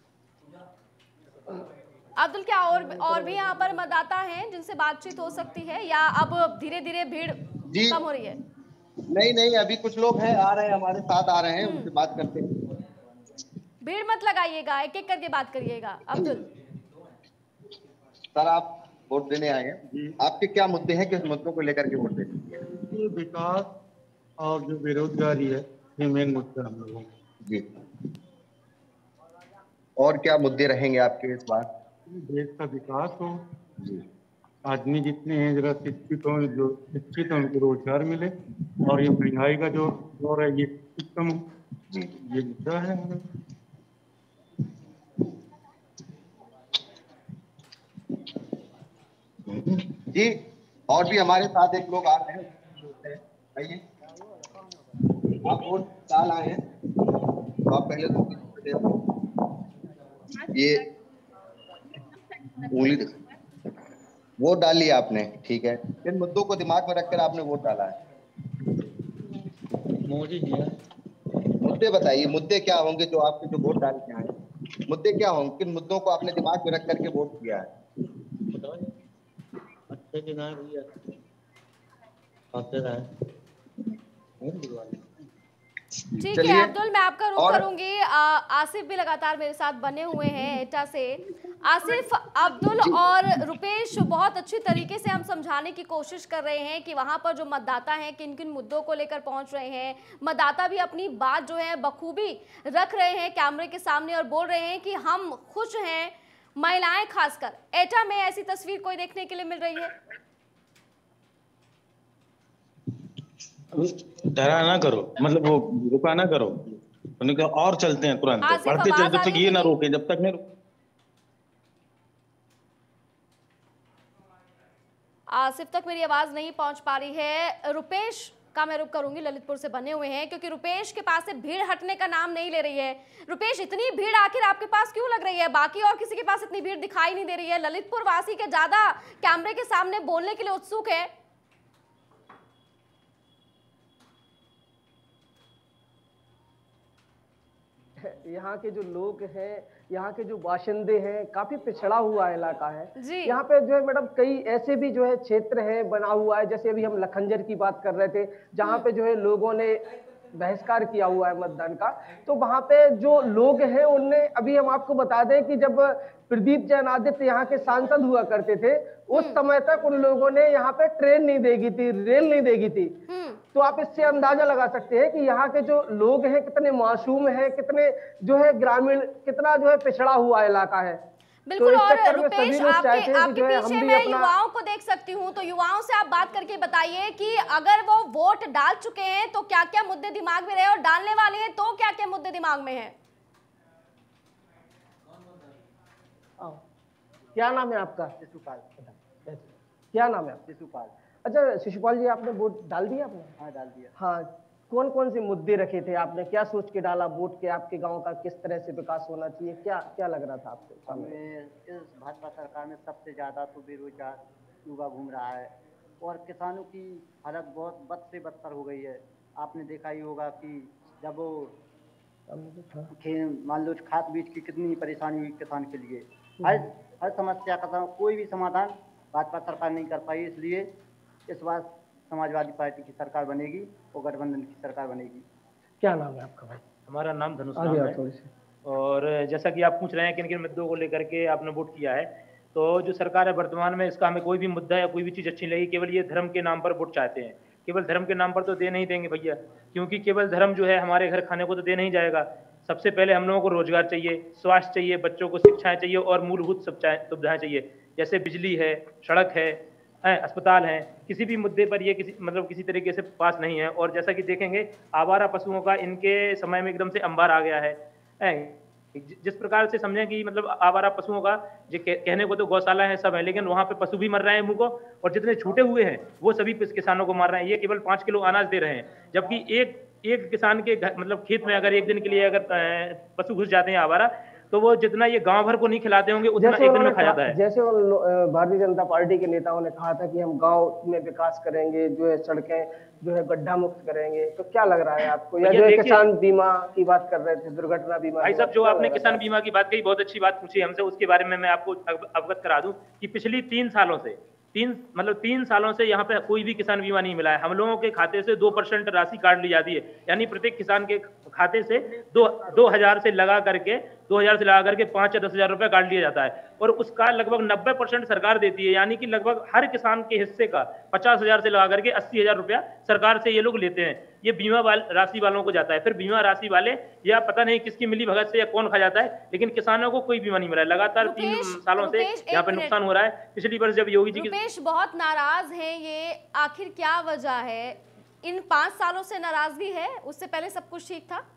अब्दुल, क्या और भी यहाँ पर मतदाता हैं जिनसे बातचीत हो सकती है, या अब धीरे धीरे भीड़ कम हो रही है? नहीं, अभी कुछ लोग हैं, आ रहे हैं, हमारे साथ आ रहे हैं, उनसे बात करते हैं। भीड़ मत लगाइएगा, एक एक करके बात करिएगा। अब्दुल सर, आप वोट देने आए हैं, आपके क्या मुद्दे हैं, किस मुद्दों को लेकर के वोट देंगे? ये विकास और जो बेरोजगारी है, ये मेन मुद्दा हम लोगों का। जी। और क्या मुद्दे रहेंगे आपके इस बार? देश का विकास हो, आदमी जितने हैं जरा शिक्षित हो, जो शिक्षित हैं उनको रोजगार मिले, और ये महंगाई का जो दौर है ये कम हो, ये मुद्दा है। जी, और भी हमारे साथ एक लोग आ रहे हैं, आइए। आप वोट डाल आए हैं, तो आप पहले तो ये उंगली वोट डाल लिया आपने, ठीक है। किन मुद्दों को दिमाग में रखकर आपने वोट डाला है? मोदी जी। मुद्दे बताइए, मुद्दे क्या होंगे जो आपके जो वोट डाल के आए, मुद्दे क्या होंगे, किन मुद्दों को आपने दिमाग में रख करके वोट किया है? अच्छे दिन आए भैया, ठीक है अब्दुल, मैं आपका रुख करूंगी। आसिफ भी लगातार मेरे साथ बने हुए हैं एटा से। आसिफ, अब्दुल और रुपेश बहुत अच्छी तरीके से हम समझाने की कोशिश कर रहे हैं कि वहां पर जो मतदाता हैं किन किन मुद्दों को लेकर पहुंच रहे हैं। मतदाता भी अपनी बात जो है बखूबी रख रहे हैं कैमरे के सामने और बोल रहे हैं कि हम खुश हैं, महिलाएं खासकर। एटा में ऐसी तस्वीर कोई देखने के लिए मिल रही है? डरा ना करो, मतलब वो रुका ना करो, उन्हें कहा और चलते हैं तुरंत, बढ़ते चलते जब तक ये ना रोके, जब तक नहीं रुके। आसिफ तक मेरी आवाज नहीं पहुंच पा रही है। रुपेश का मैं रुक करूंगी, ललितपुर से बने हुए हैं, क्योंकि रुपेश के पास से भीड़ हटने का नाम नहीं ले रही है। रुपेश, इतनी भीड़ आखिर आपके पास क्यों लग रही है? बाकी और किसी के पास इतनी भीड़ दिखाई नहीं दे रही है। ललितपुर वासी के ज्यादा कैमरे के सामने बोलने के लिए उत्सुक है। यहाँ के जो लोग हैं, यहाँ के जो बाशिंदे हैं, काफी पिछड़ा हुआ इलाका है। यहाँ पे जो है मैडम कई ऐसे भी जो है क्षेत्र है बना हुआ है, जैसे अभी हम लखनजर की बात कर रहे थे, जहाँ पे जो है लोगों ने बहिष्कार किया हुआ है मतदान का। तो वहां पे जो लोग हैं उनने, अभी हम आपको बता दें कि जब प्रदीप जैन आदित्य यहाँ के सांसद हुआ करते थे, उस समय तक उन लोगों ने यहाँ पे ट्रेन नहीं देगी थी, रेल नहीं देगी थी। तो आप इससे अंदाजा लगा सकते हैं कि यहाँ के जो लोग हैं कितने मासूम हैं, कितने जो है ग्रामीण, कितना जो है पिछड़ा हुआ इलाका है। बिल्कुल। और रुपेश, आपके पीछे मैं युवाओं को देख सकती हूँ, तो युवाओं से आप बात करके बताइए कि अगर वो वोट डाल चुके हैं तो क्या क्या मुद्दे दिमाग में रहे, और डालने वाले हैं तो क्या क्या मुद्दे दिमाग में हैं? क्या नाम है आपका? शिशुपाल। क्या नाम है आपका? शिशुपाल। अच्छा शिशुपाल जी, आपने वोट डाल दिया आपने? हाँ डाल दिया। हाँ, कौन कौन से मुद्दे रखे थे आपने, क्या सोच के डाला वोट के? आपके गांव का किस तरह से विकास होना चाहिए, क्या क्या लग रहा था आपके सामने? इस भाजपा सरकार में सबसे ज्यादा तो बेरोजगार युवा घूम रहा है, और किसानों की हालत बहुत बद से बदतर हो गई है। आपने देखा ही होगा कि जब वो मान लो खाद बीज की कितनी परेशानी हुई किसान के लिए। हर समस्या का कोई भी समाधान भाजपा सरकार नहीं कर पाई, इसलिए इस बार समाजवादी पार्टी की सरकार बनेगी और गठबंधन की सरकार बनेगी। क्या नाम है आपका भाई? हमारा नाम धनुष नाम है। और जैसा कि आप पूछ रहे हैं किन किन मुद्दों को लेकर के आपने वोट किया है, तो जो सरकार है वर्तमान में, इसका हमें कोई भी मुद्दा या कोई भी चीज़ अच्छी लगी, केवल ये धर्म के नाम पर वोट चाहते हैं। केवल धर्म के नाम पर तो दे नहीं देंगे भैया, क्योंकि केवल धर्म जो है हमारे घर खाने को तो दे नहीं जाएगा। सबसे पहले हम लोगों को रोजगार चाहिए, स्वास्थ्य चाहिए, बच्चों को शिक्षाएं चाहिए और मूलभूत सुविधाएं चाहिए, जैसे बिजली है, सड़क है, अस्पताल हैं। किसी भी मुद्दे पर ये किसी तरीके से पास नहीं है। और जैसा कि देखेंगे आवारा पशुओं का इनके समय में एकदम से अंबार आ गया है। जिस प्रकार से समझें कि आवारा पशुओं का कहने को तो गौशाला है, सब है, लेकिन वहाँ पे पशु भी मर रहे हैं मुँह को, और जितने छूटे हुए हैं वो सभी किसानों को मार रहे हैं। ये केवल 5 किलो अनाज दे रहे हैं, जबकि एक किसान के खेत में अगर एक दिन के लिए अगर पशु घुस जाते हैं आवारा, तो वो जितना ये गांव भर को नहीं खिलाते होंगे उतना एक दिन में खा जाता है। जैसे भारतीय जनता पार्टी के नेताओं ने कहा था कि हम गांव में विकास करेंगे, जो है सड़कें जो है गड्ढा मुक्त करेंगे, तो क्या लग रहा है आपको? या जो है किसान बीमा की बात कर रहे थे, दुर्घटना बीमा। भाई साहब, जो आपने किसान बीमा की बात कही, बहुत अच्छी बात पूछी हमसे, उसके बारे में मैं आपको अवगत करा दूं कि पिछली 3 सालों से 3 सालों से यहाँ पे कोई भी किसान बीमा नहीं मिला है। हम लोगों के खाते से 2% राशि काट ली जाती है, यानी प्रत्येक किसान के खाते से 2000 से लगा करके 5 या 10 हजार रुपए काट लिया जाता है, और उसका लगभग 90% सरकार देती है, यानी कि लगभग हर किसान के हिस्से का 50,000 से लगा करके 80,000 रुपया सरकार से ये लोग लेते हैं। ये बीमा राशि वालों को जाता है। फिर बीमा राशि वाले या पता नहीं किसकी मिली भगत से या कौन खा जाता है, लेकिन किसानों को कोई बीमा नहीं मिला है। लगातार 3 सालों से यहाँ पे नुकसान हो रहा है। पिछली बार जब योगी जी रुपेश बहुत नाराज हैं, ये आखिर क्या वजह है? इन 5 सालों से नाराजगी है, उससे पहले सब कुछ ठीक था?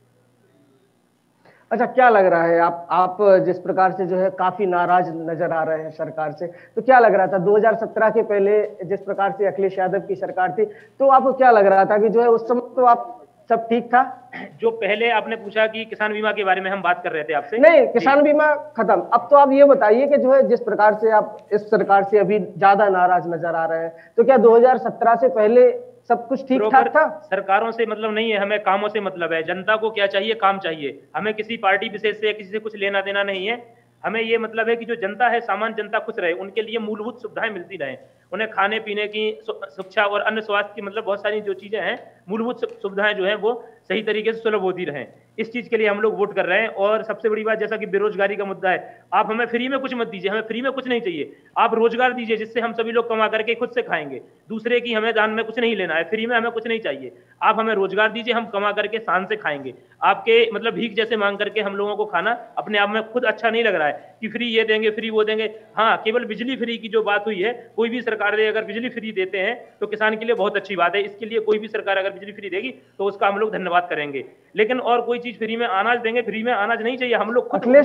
अच्छा, क्या लग रहा है आप जिस प्रकार से जो है काफी नाराज नजर आ रहे हैं सरकार से, तो क्या लग रहा था 2017 के पहले जिस प्रकार से अखिलेश यादव की सरकार थी, तो आपको क्या लग रहा था कि जो है उस समय तो आप सब ठीक था? जो पहले आपने पूछा कि किसान बीमा के बारे में हम बात कर रहे थे आपसे, नहीं, किसान बीमा खत्म। अब तो आप ये बताइए कि जो है जिस प्रकार से आप इस सरकार से अभी ज्यादा नाराज नजर आ रहे हैं, तो क्या 2017 से पहले सब कुछ ठीक ठाक था? सरकारों से मतलब नहीं है, हमें कामों से मतलब है। जनता को क्या चाहिए? काम चाहिए। हमें किसी पार्टी विशेष से किसी से कुछ लेना देना नहीं है। हमें ये मतलब है कि जो जनता है, सामान्य जनता खुश रहे, उनके लिए मूलभूत सुविधाएं मिलती रहे, उन्हें खाने पीने की, शिक्षा और अन्य स्वास्थ्य की बहुत सारी जो चीजें हैं, मूलभूत सुविधाएं जो है वो सही तरीके से सुलभ होती रहें। इस चीज के लिए हम लोग वोट कर रहे हैं। और सबसे बड़ी बात, जैसा कि बेरोजगारी का मुद्दा है, आप हमें फ्री में कुछ मत दीजिए, हमें फ्री में कुछ नहीं चाहिए। आप रोजगार दीजिए जिससे हम सभी लोग कमा करके खुद से खाएंगे। दूसरे की हमें दान में कुछ नहीं लेना है, फ्री में हमें कुछ नहीं चाहिए। आप हमें रोजगार दीजिए, हम कमा करके शान से खाएंगे। आपके भीख जैसे मांग करके हम लोगों को खाना अपने आप में खुद अच्छा नहीं लग रहा है कि फ्री ये देंगे, फ्री वो देंगे। हाँ, केवल बिजली फ्री की जो बात हुई है, कोई भी सरकार दे, अगर बिजली फ्री देते हैं तो किसान के लिए बहुत अच्छी बात है। इसके लिए कोई भी सरकार अगर बिजली फ्री देगी तो उसका हम लोग धन्यवाद करेंगे। लेकिन और कोई चीज फ्री में, अनाज देंगे, फ्री में अनाज नहीं चाहिए। हम लोग खुद अखिलेश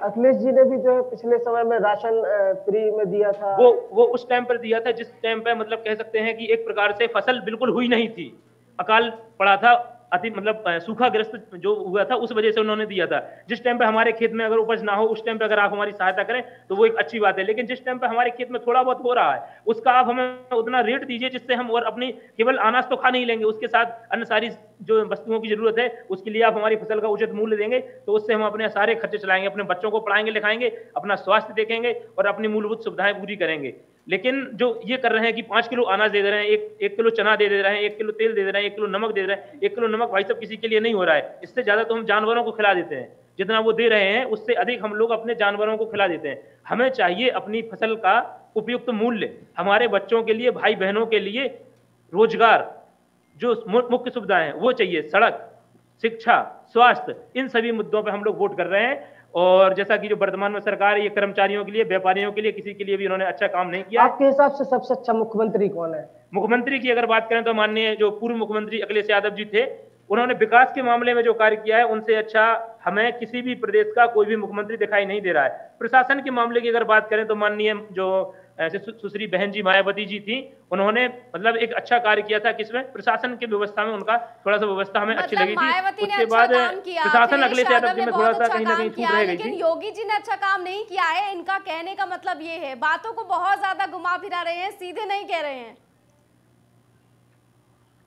जी ने भी जो है पिछले समय में राशन फ्री में दिया था। वो उस टाइम पर दिया था जिस टाइम पर कह सकते हैं कि एक प्रकार से फसल बिल्कुल हुई नहीं थी, अकाल पड़ा था, अति सूखा ग्रस्त जो हुआ था, उस वजह से उन्होंने दिया था। जिस टाइम पे हमारे खेत में अगर उपज ना हो, उस टाइम पे अगर आप हमारी सहायता करें तो वो एक अच्छी बात है। लेकिन जिस टाइम पे हमारे खेत में थोड़ा बहुत हो रहा है, उसका आप हमें उतना रेट दीजिए जिससे हम और अपनी केवल अनाज तो खा नहीं लेंगे, उसके साथ अन्य सारी जो वस्तुओं की जरूरत है उसके लिए आप हमारी फसल का उचित मूल्य देंगे, तो उससे हम अपने सारे खर्चे चलाएंगे, अपने बच्चों को पढ़ाएंगे लिखाएंगे, अपना स्वास्थ्य देखेंगे और अपनी मूलभूत सुविधाएं पूरी करेंगे। लेकिन जो ये कर रहे हैं कि 5 किलो अनाज दे रहे हैं, एक किलो चना दे रहे हैं, 1 किलो तेल दे रहे हैं, 1 किलो नमक दे रहे हैं। 1 किलो नमक भाई साहब किसी के लिए नहीं हो रहा है। इससे ज्यादा तो हम जानवरों को खिला देते हैं। जितना वो दे रहे हैं उससे अधिक हम लोग अपने जानवरों को खिला देते हैं। हमें चाहिए अपनी फसल का उपयुक्त मूल्य, हमारे बच्चों के लिए, भाई बहनों के लिए रोजगार, जो मुख्य सुविधाएं हैं वो चाहिए, सड़क, शिक्षा, स्वास्थ्य, इन सभी मुद्दों पर हम लोग वोट कर रहे हैं। और जैसा कि जो वर्तमान में सरकार है, ये कर्मचारियों के लिए, व्यापारियों के लिए, किसी के लिए भी उन्होंने अच्छा काम नहीं किया। आपके हिसाब से सबसे अच्छा मुख्यमंत्री कौन है? मुख्यमंत्री की अगर बात करें तो माननीय जो पूर्व मुख्यमंत्री अखिलेश यादव जी थे, उन्होंने विकास के मामले में जो कार्य किया है, उनसे अच्छा हमें किसी भी प्रदेश का कोई भी मुख्यमंत्री दिखाई नहीं दे रहा है। प्रशासन के मामले की अगर बात करें तो माननीय जो सुश्री बहन जी मायावती जी थी, उन्होंने एक अच्छा कार्य किया था, किसमें? प्रशासन की व्यवस्था में उनका थोड़ा सा व्यवस्था हमें अच्छी लगी थी। उसके बाद प्रशासन अखिलेश यादव जी में थोड़ा सा कहीं ना कहीं छूट रह गई थी। योगी जी ने अच्छा काम नहीं किया है, इनका कहने का मतलब ये है। बातों को बहुत ज्यादा घुमा फिरा रहे हैं, सीधे नहीं कह रहे हैं।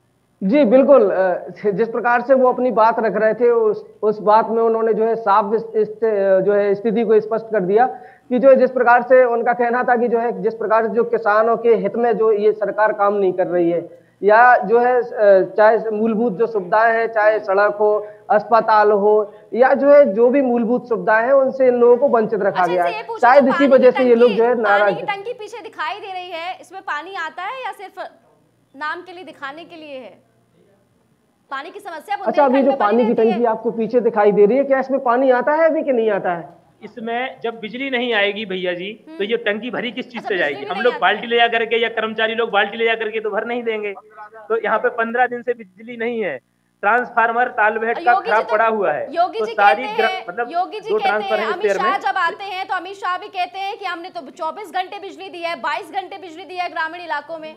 जी बिल्कुल, जिस प्रकार से वो अपनी बात रख रहे थे उस बात में उन्होंने जो है साफ जो है स्थिति को स्पष्ट कर दिया कि जो है जिस प्रकार से उनका कहना था कि जो है जिस प्रकार से जो किसानों के हित में जो ये सरकार काम नहीं कर रही है, या जो है चाहे मूलभूत जो सुविधाएं हैं, चाहे सड़क हो, अस्पताल हो, या जो है जो भी मूलभूत सुविधाएं हैं, उनसे इन लोगों को वंचित रखा गया है। शायद इसी वजह से ये लोग जो है नाराज पानी की टंकी पीछे दिखाई दे रही है, इसमें पानी आता है या सिर्फ नाम के लिए, दिखाने के लिए है? पानी की समस्या अच्छा, अभी जो पानी की टंकी आपको पीछे दिखाई दे रही है, क्या इसमें पानी आता है अभी कि नहीं आता है? इसमें जब बिजली नहीं आएगी भैया जी, तो ये टंकी भरी किस चीज से जाएगी? हम लोग बाल्टी ले जा करके या कर्मचारी लोग बाल्टी ले जा करके तो भर नहीं देंगे। तो यहाँ पे 15 दिन से बिजली नहीं है, ट्रांसफार्मर तालबेहट का खराब पड़ा हुआ है। योगी तो जी सारी मतलब योगी जी कहते हैं, अमित शाह जब आते हैं तो अमित शाह भी कहते हैं कि हमने तो 24 घंटे बिजली दी है, 22 घंटे बिजली दी है ग्रामीण इलाकों में।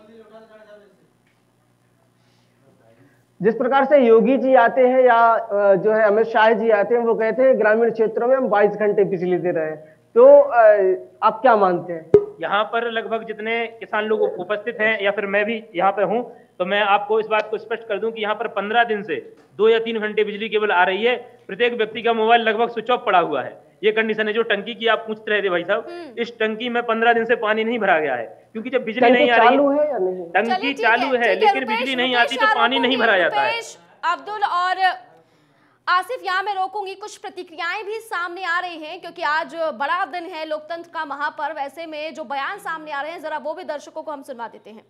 जिस प्रकार से योगी जी आते हैं या जो है अमित शाह जी आते हैं, वो कहते हैं ग्रामीण क्षेत्रों में हम 22 घंटे बिजली दे रहे हैं, तो आप क्या मानते हैं? यहाँ पर लगभग जितने किसान लोग उपस्थित हैं या फिर मैं भी यहाँ पे हूँ, तो मैं आपको इस बात को स्पष्ट कर दूं कि यहाँ पर 15 दिन से 2 या 3 घंटे बिजली केवल आ रही है। प्रत्येक व्यक्ति का मोबाइल लगभग स्विच ऑफ पड़ा हुआ है। ये कंडीशन है। जो टंकी की आप पूछ रहे थे भाई साहब, इस टंकी में 15 दिन से पानी नहीं भरा गया है, क्योंकि जब बिजली नहीं आ रही है, टंकी चालू है लेकिन बिजली नहीं आती तो पानी नहीं भरा जाता है। अब्दुल और आसिफ, यहाँ मैं रोकूंगी, कुछ प्रतिक्रियाएं भी सामने आ रही हैं क्योंकि आज बड़ा दिन है, लोकतंत्र का महापर्व। ऐसे में जो बयान सामने आ रहे हैं, जरा वो भी दर्शकों को हम सुनवा देते हैं।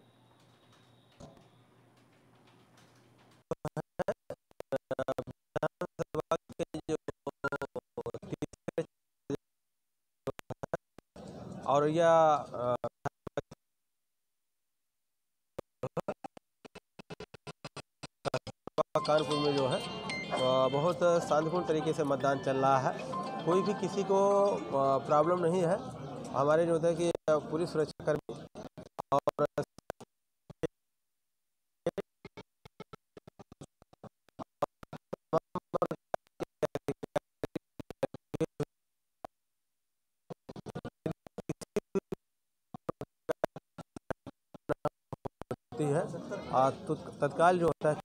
और यह कानपुर में जो है बहुत शांतिपूर्ण तरीके से मतदान चल रहा है। कोई भी किसी को प्रॉब्लम नहीं है। हमारे जो है कि पूरी सुरक्षा कर्मी और है तो तत्काल जो होता है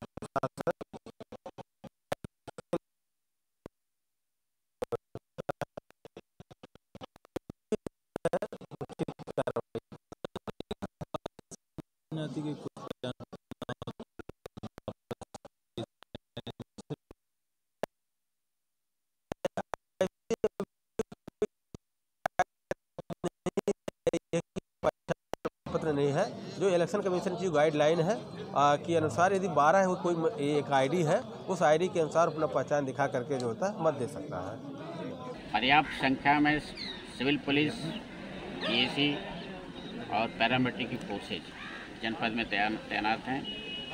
पत्र नहीं है। जो इलेक्शन कमीशन की गाइडलाइन है के अनुसार यदि 12 कोई एक आईडी है, उस आईडी के अनुसार अपना पहचान दिखा करके जो होता है मत दे सकता है। पर्याप्त संख्या में सिविल पुलिस, पीएसी और पैरामिलिट्री फोर्सेज जनपद में तैनात हैं।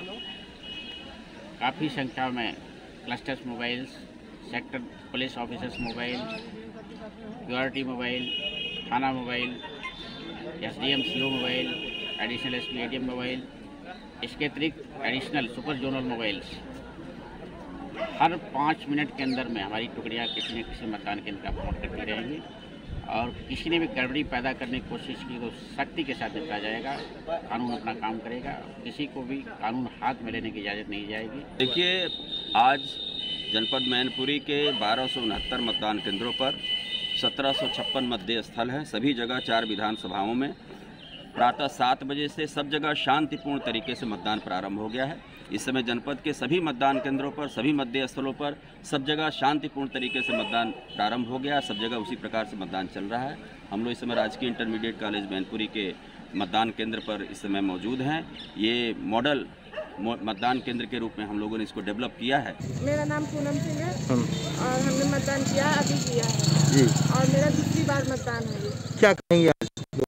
काफ़ी संख्या में clusters mobiles, sector police officers mobile, purity mobile, थाना mobile, SDM CO mobile, additional SP ADM mobile, इसके अतिरिक्त एडिशनल सुपर जोनल मोबाइल्स हर 5 मिनट के अंदर में हमारी टुकड़ियाँ किसी न किसी मतदान केंद्र का भ्रमण करती रहेंगी और किसी ने भी गड़बड़ी पैदा करने की कोशिश की तो सख्ती के साथ निपटा जाएगा। कानून अपना काम करेगा, किसी को भी कानून हाथ में लेने की इजाज़त नहीं जाएगी। देखिए, आज जनपद मैनपुरी के 1269 मतदान केंद्रों पर 1756 मतदेय स्थल हैं। सभी जगह 4 विधानसभाओं में प्रातः 7 बजे से सब जगह शांतिपूर्ण तरीके से मतदान प्रारंभ हो गया है। इस समय जनपद के सभी मतदान केंद्रों पर, सभी मतदेय स्थलों पर सब जगह शांतिपूर्ण तरीके से मतदान प्रारंभ हो गया है। सब जगह उसी प्रकार से मतदान चल रहा है। हम लोग इस समय राजकीय इंटरमीडिएट कॉलेज मैनपुरी के मतदान केंद्र पर इस समय मौजूद हैं। ये मॉडल मतदान केंद्र के रूप में हम लोगों ने इसको डेवलप किया है। मेरा नाम पूनम सिंह है और हमने मतदान किया, अभी किया है जी, और मेरा दूसरी बार मतदान है। क्या कहेंगे आज?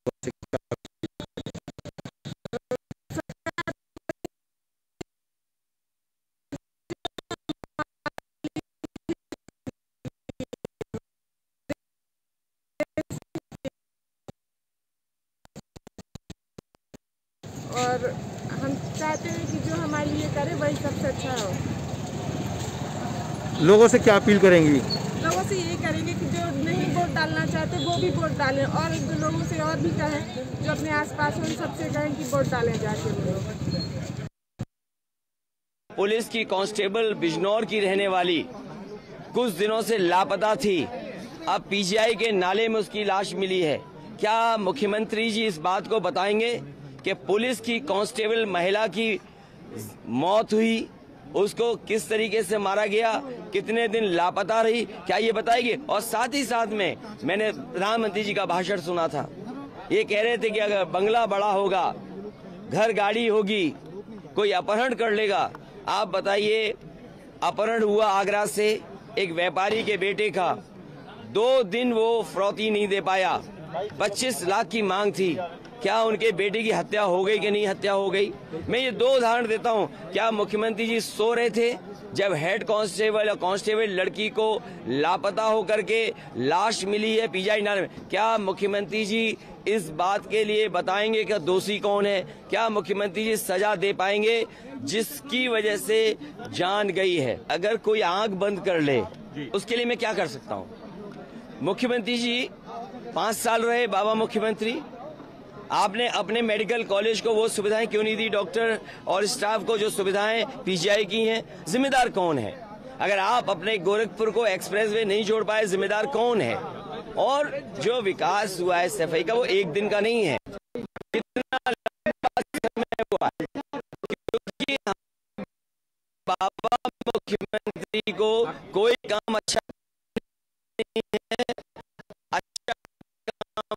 और हम चाहते हैं कि जो हमारे लिए करे वही सबसे अच्छा हो। लोगों से क्या अपील करेंगी? लोगों से यही करेंगे कि जो नहीं वोट डालना चाहते वो भी वोट डालें, और लोगों से और भी कहें जो अपने आसपास उन सबसे कहें कि वोट डालें जाके वो लोग। पुलिस की कांस्टेबल बिजनौर की रहने वाली कुछ दिनों से लापता थी। अब पीजीआई के नाले में उसकी लाश मिली है। क्या मुख्यमंत्री जी इस बात को बताएंगे कि पुलिस की कांस्टेबल महिला की मौत हुई, उसको किस तरीके से मारा गया, कितने दिन लापता रही, क्या ये बताएगी? और साथ ही साथ में मैंने प्रधानमंत्री जी का भाषण सुना था। ये कह रहे थे कि अगर बंगला बड़ा होगा, घर गाड़ी होगी, कोई अपहरण कर लेगा। आप बताइए, अपहरण हुआ आगरा से एक व्यापारी के बेटे का, 2 दिन वो फिरौती नहीं दे पाया, 25 लाख की मांग थी। क्या उनके बेटे की हत्या हो गई कि नहीं हत्या हो गई? मैं ये 2 उदाहरण देता हूँ। क्या मुख्यमंत्री जी सो रहे थे जब हेड कांस्टेबल या कांस्टेबल लड़की को लापता होकर के लाश मिली है पीजीआई नाले में? क्या मुख्यमंत्री जी इस बात के लिए बताएंगे कि दोषी कौन है? क्या मुख्यमंत्री जी सजा दे पाएंगे जिसकी वजह से जान गई है? अगर कोई आंख बंद कर ले, उसके लिए मैं क्या कर सकता हूँ? मुख्यमंत्री जी 5 साल रहे बाबा मुख्यमंत्री, आपने अपने मेडिकल कॉलेज को वो सुविधाएं क्यों नहीं दी? डॉक्टर और स्टाफ को जो सुविधाएं पीजीआई की हैं, जिम्मेदार कौन है? अगर आप अपने गोरखपुर को एक्सप्रेसवे नहीं जोड़ पाए, जिम्मेदार कौन है? और जो विकास हुआ है सफाई का, वो एक दिन का नहीं है, कितना लंबा समय हुआ है। क्योंकि बाबा मुख्यमंत्री को कोई काम अच्छा नहीं है, अच्छा काम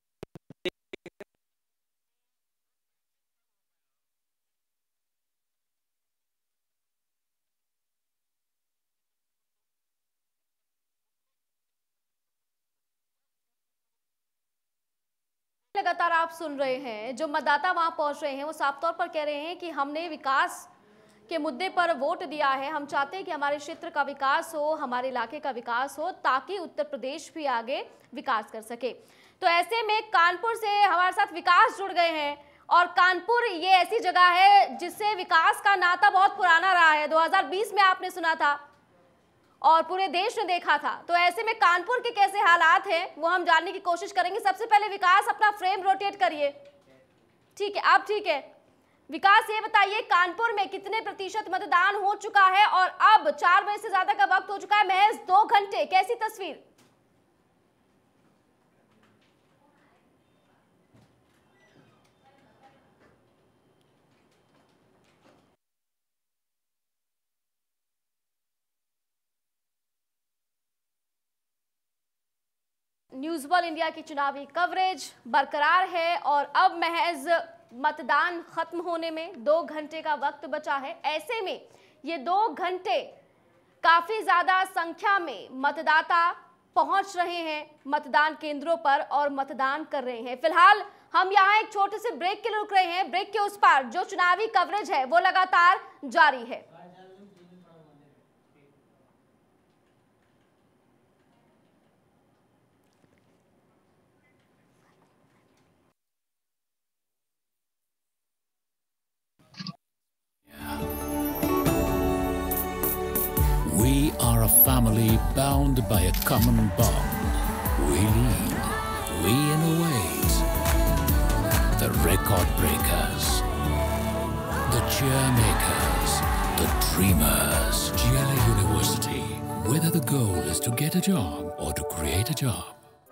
लगातार आप सुन रहे हैं, जो मतदाता वहां पहुंच रहे हैं वो साफ तौर पर कह रहे हैं कि हमने विकास के मुद्दे पर वोट दिया है। हम चाहते हैं कि हमारे क्षेत्र का विकास हो, हमारे इलाके का विकास हो, ताकि उत्तर प्रदेश भी आगे विकास कर सके। तो ऐसे में कानपुर से हमारे साथ विकास जुड़ गए हैं, और कानपुर ये ऐसी जगह है जिससे विकास का नाता बहुत पुराना रहा है। 2020 में आपने सुना था और पूरे देश ने देखा था। तो ऐसे में कानपुर के कैसे हालात हैं वो हम जानने की कोशिश करेंगे। सबसे पहले विकास, अपना फ्रेम रोटेट करिए। ठीक है, आप ठीक है। विकास, ये बताइए कानपुर में कितने प्रतिशत मतदान हो चुका है और अब 4 बजे से ज्यादा का वक्त हो चुका है, महज 2 घंटे, कैसी तस्वीर? न्यूज़ वर्ल्ड इंडिया की चुनावी कवरेज बरकरार है और अब महज मतदान खत्म होने में 2 घंटे का वक्त बचा है। ऐसे में ये 2 घंटे काफी ज्यादा संख्या में मतदाता पहुंच रहे हैं मतदान केंद्रों पर और मतदान कर रहे हैं। फिलहाल हम यहाँ एक छोटे से ब्रेक के लिए रुक रहे हैं। ब्रेक के उस पार जो चुनावी कवरेज है वो लगातार जारी है। We are a family bound by a common bond. We lead, we innovate. The record breakers, the cheer makers, the dreamers. GLA University, whether the goal is to get a job or to create a job.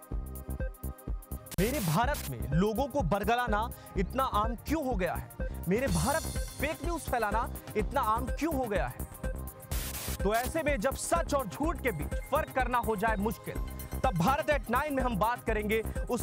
मेरे भारत में लोगों को बरगलाना इतना आम क्यों हो गया है? मेरे भारत में फेक न्यूज फैलाना इतना आम क्यों हो गया है? तो ऐसे में जब सच और झूठ के बीच फर्क करना हो जाए मुश्किल, तब भारत एट 9 में हम बात करेंगे उस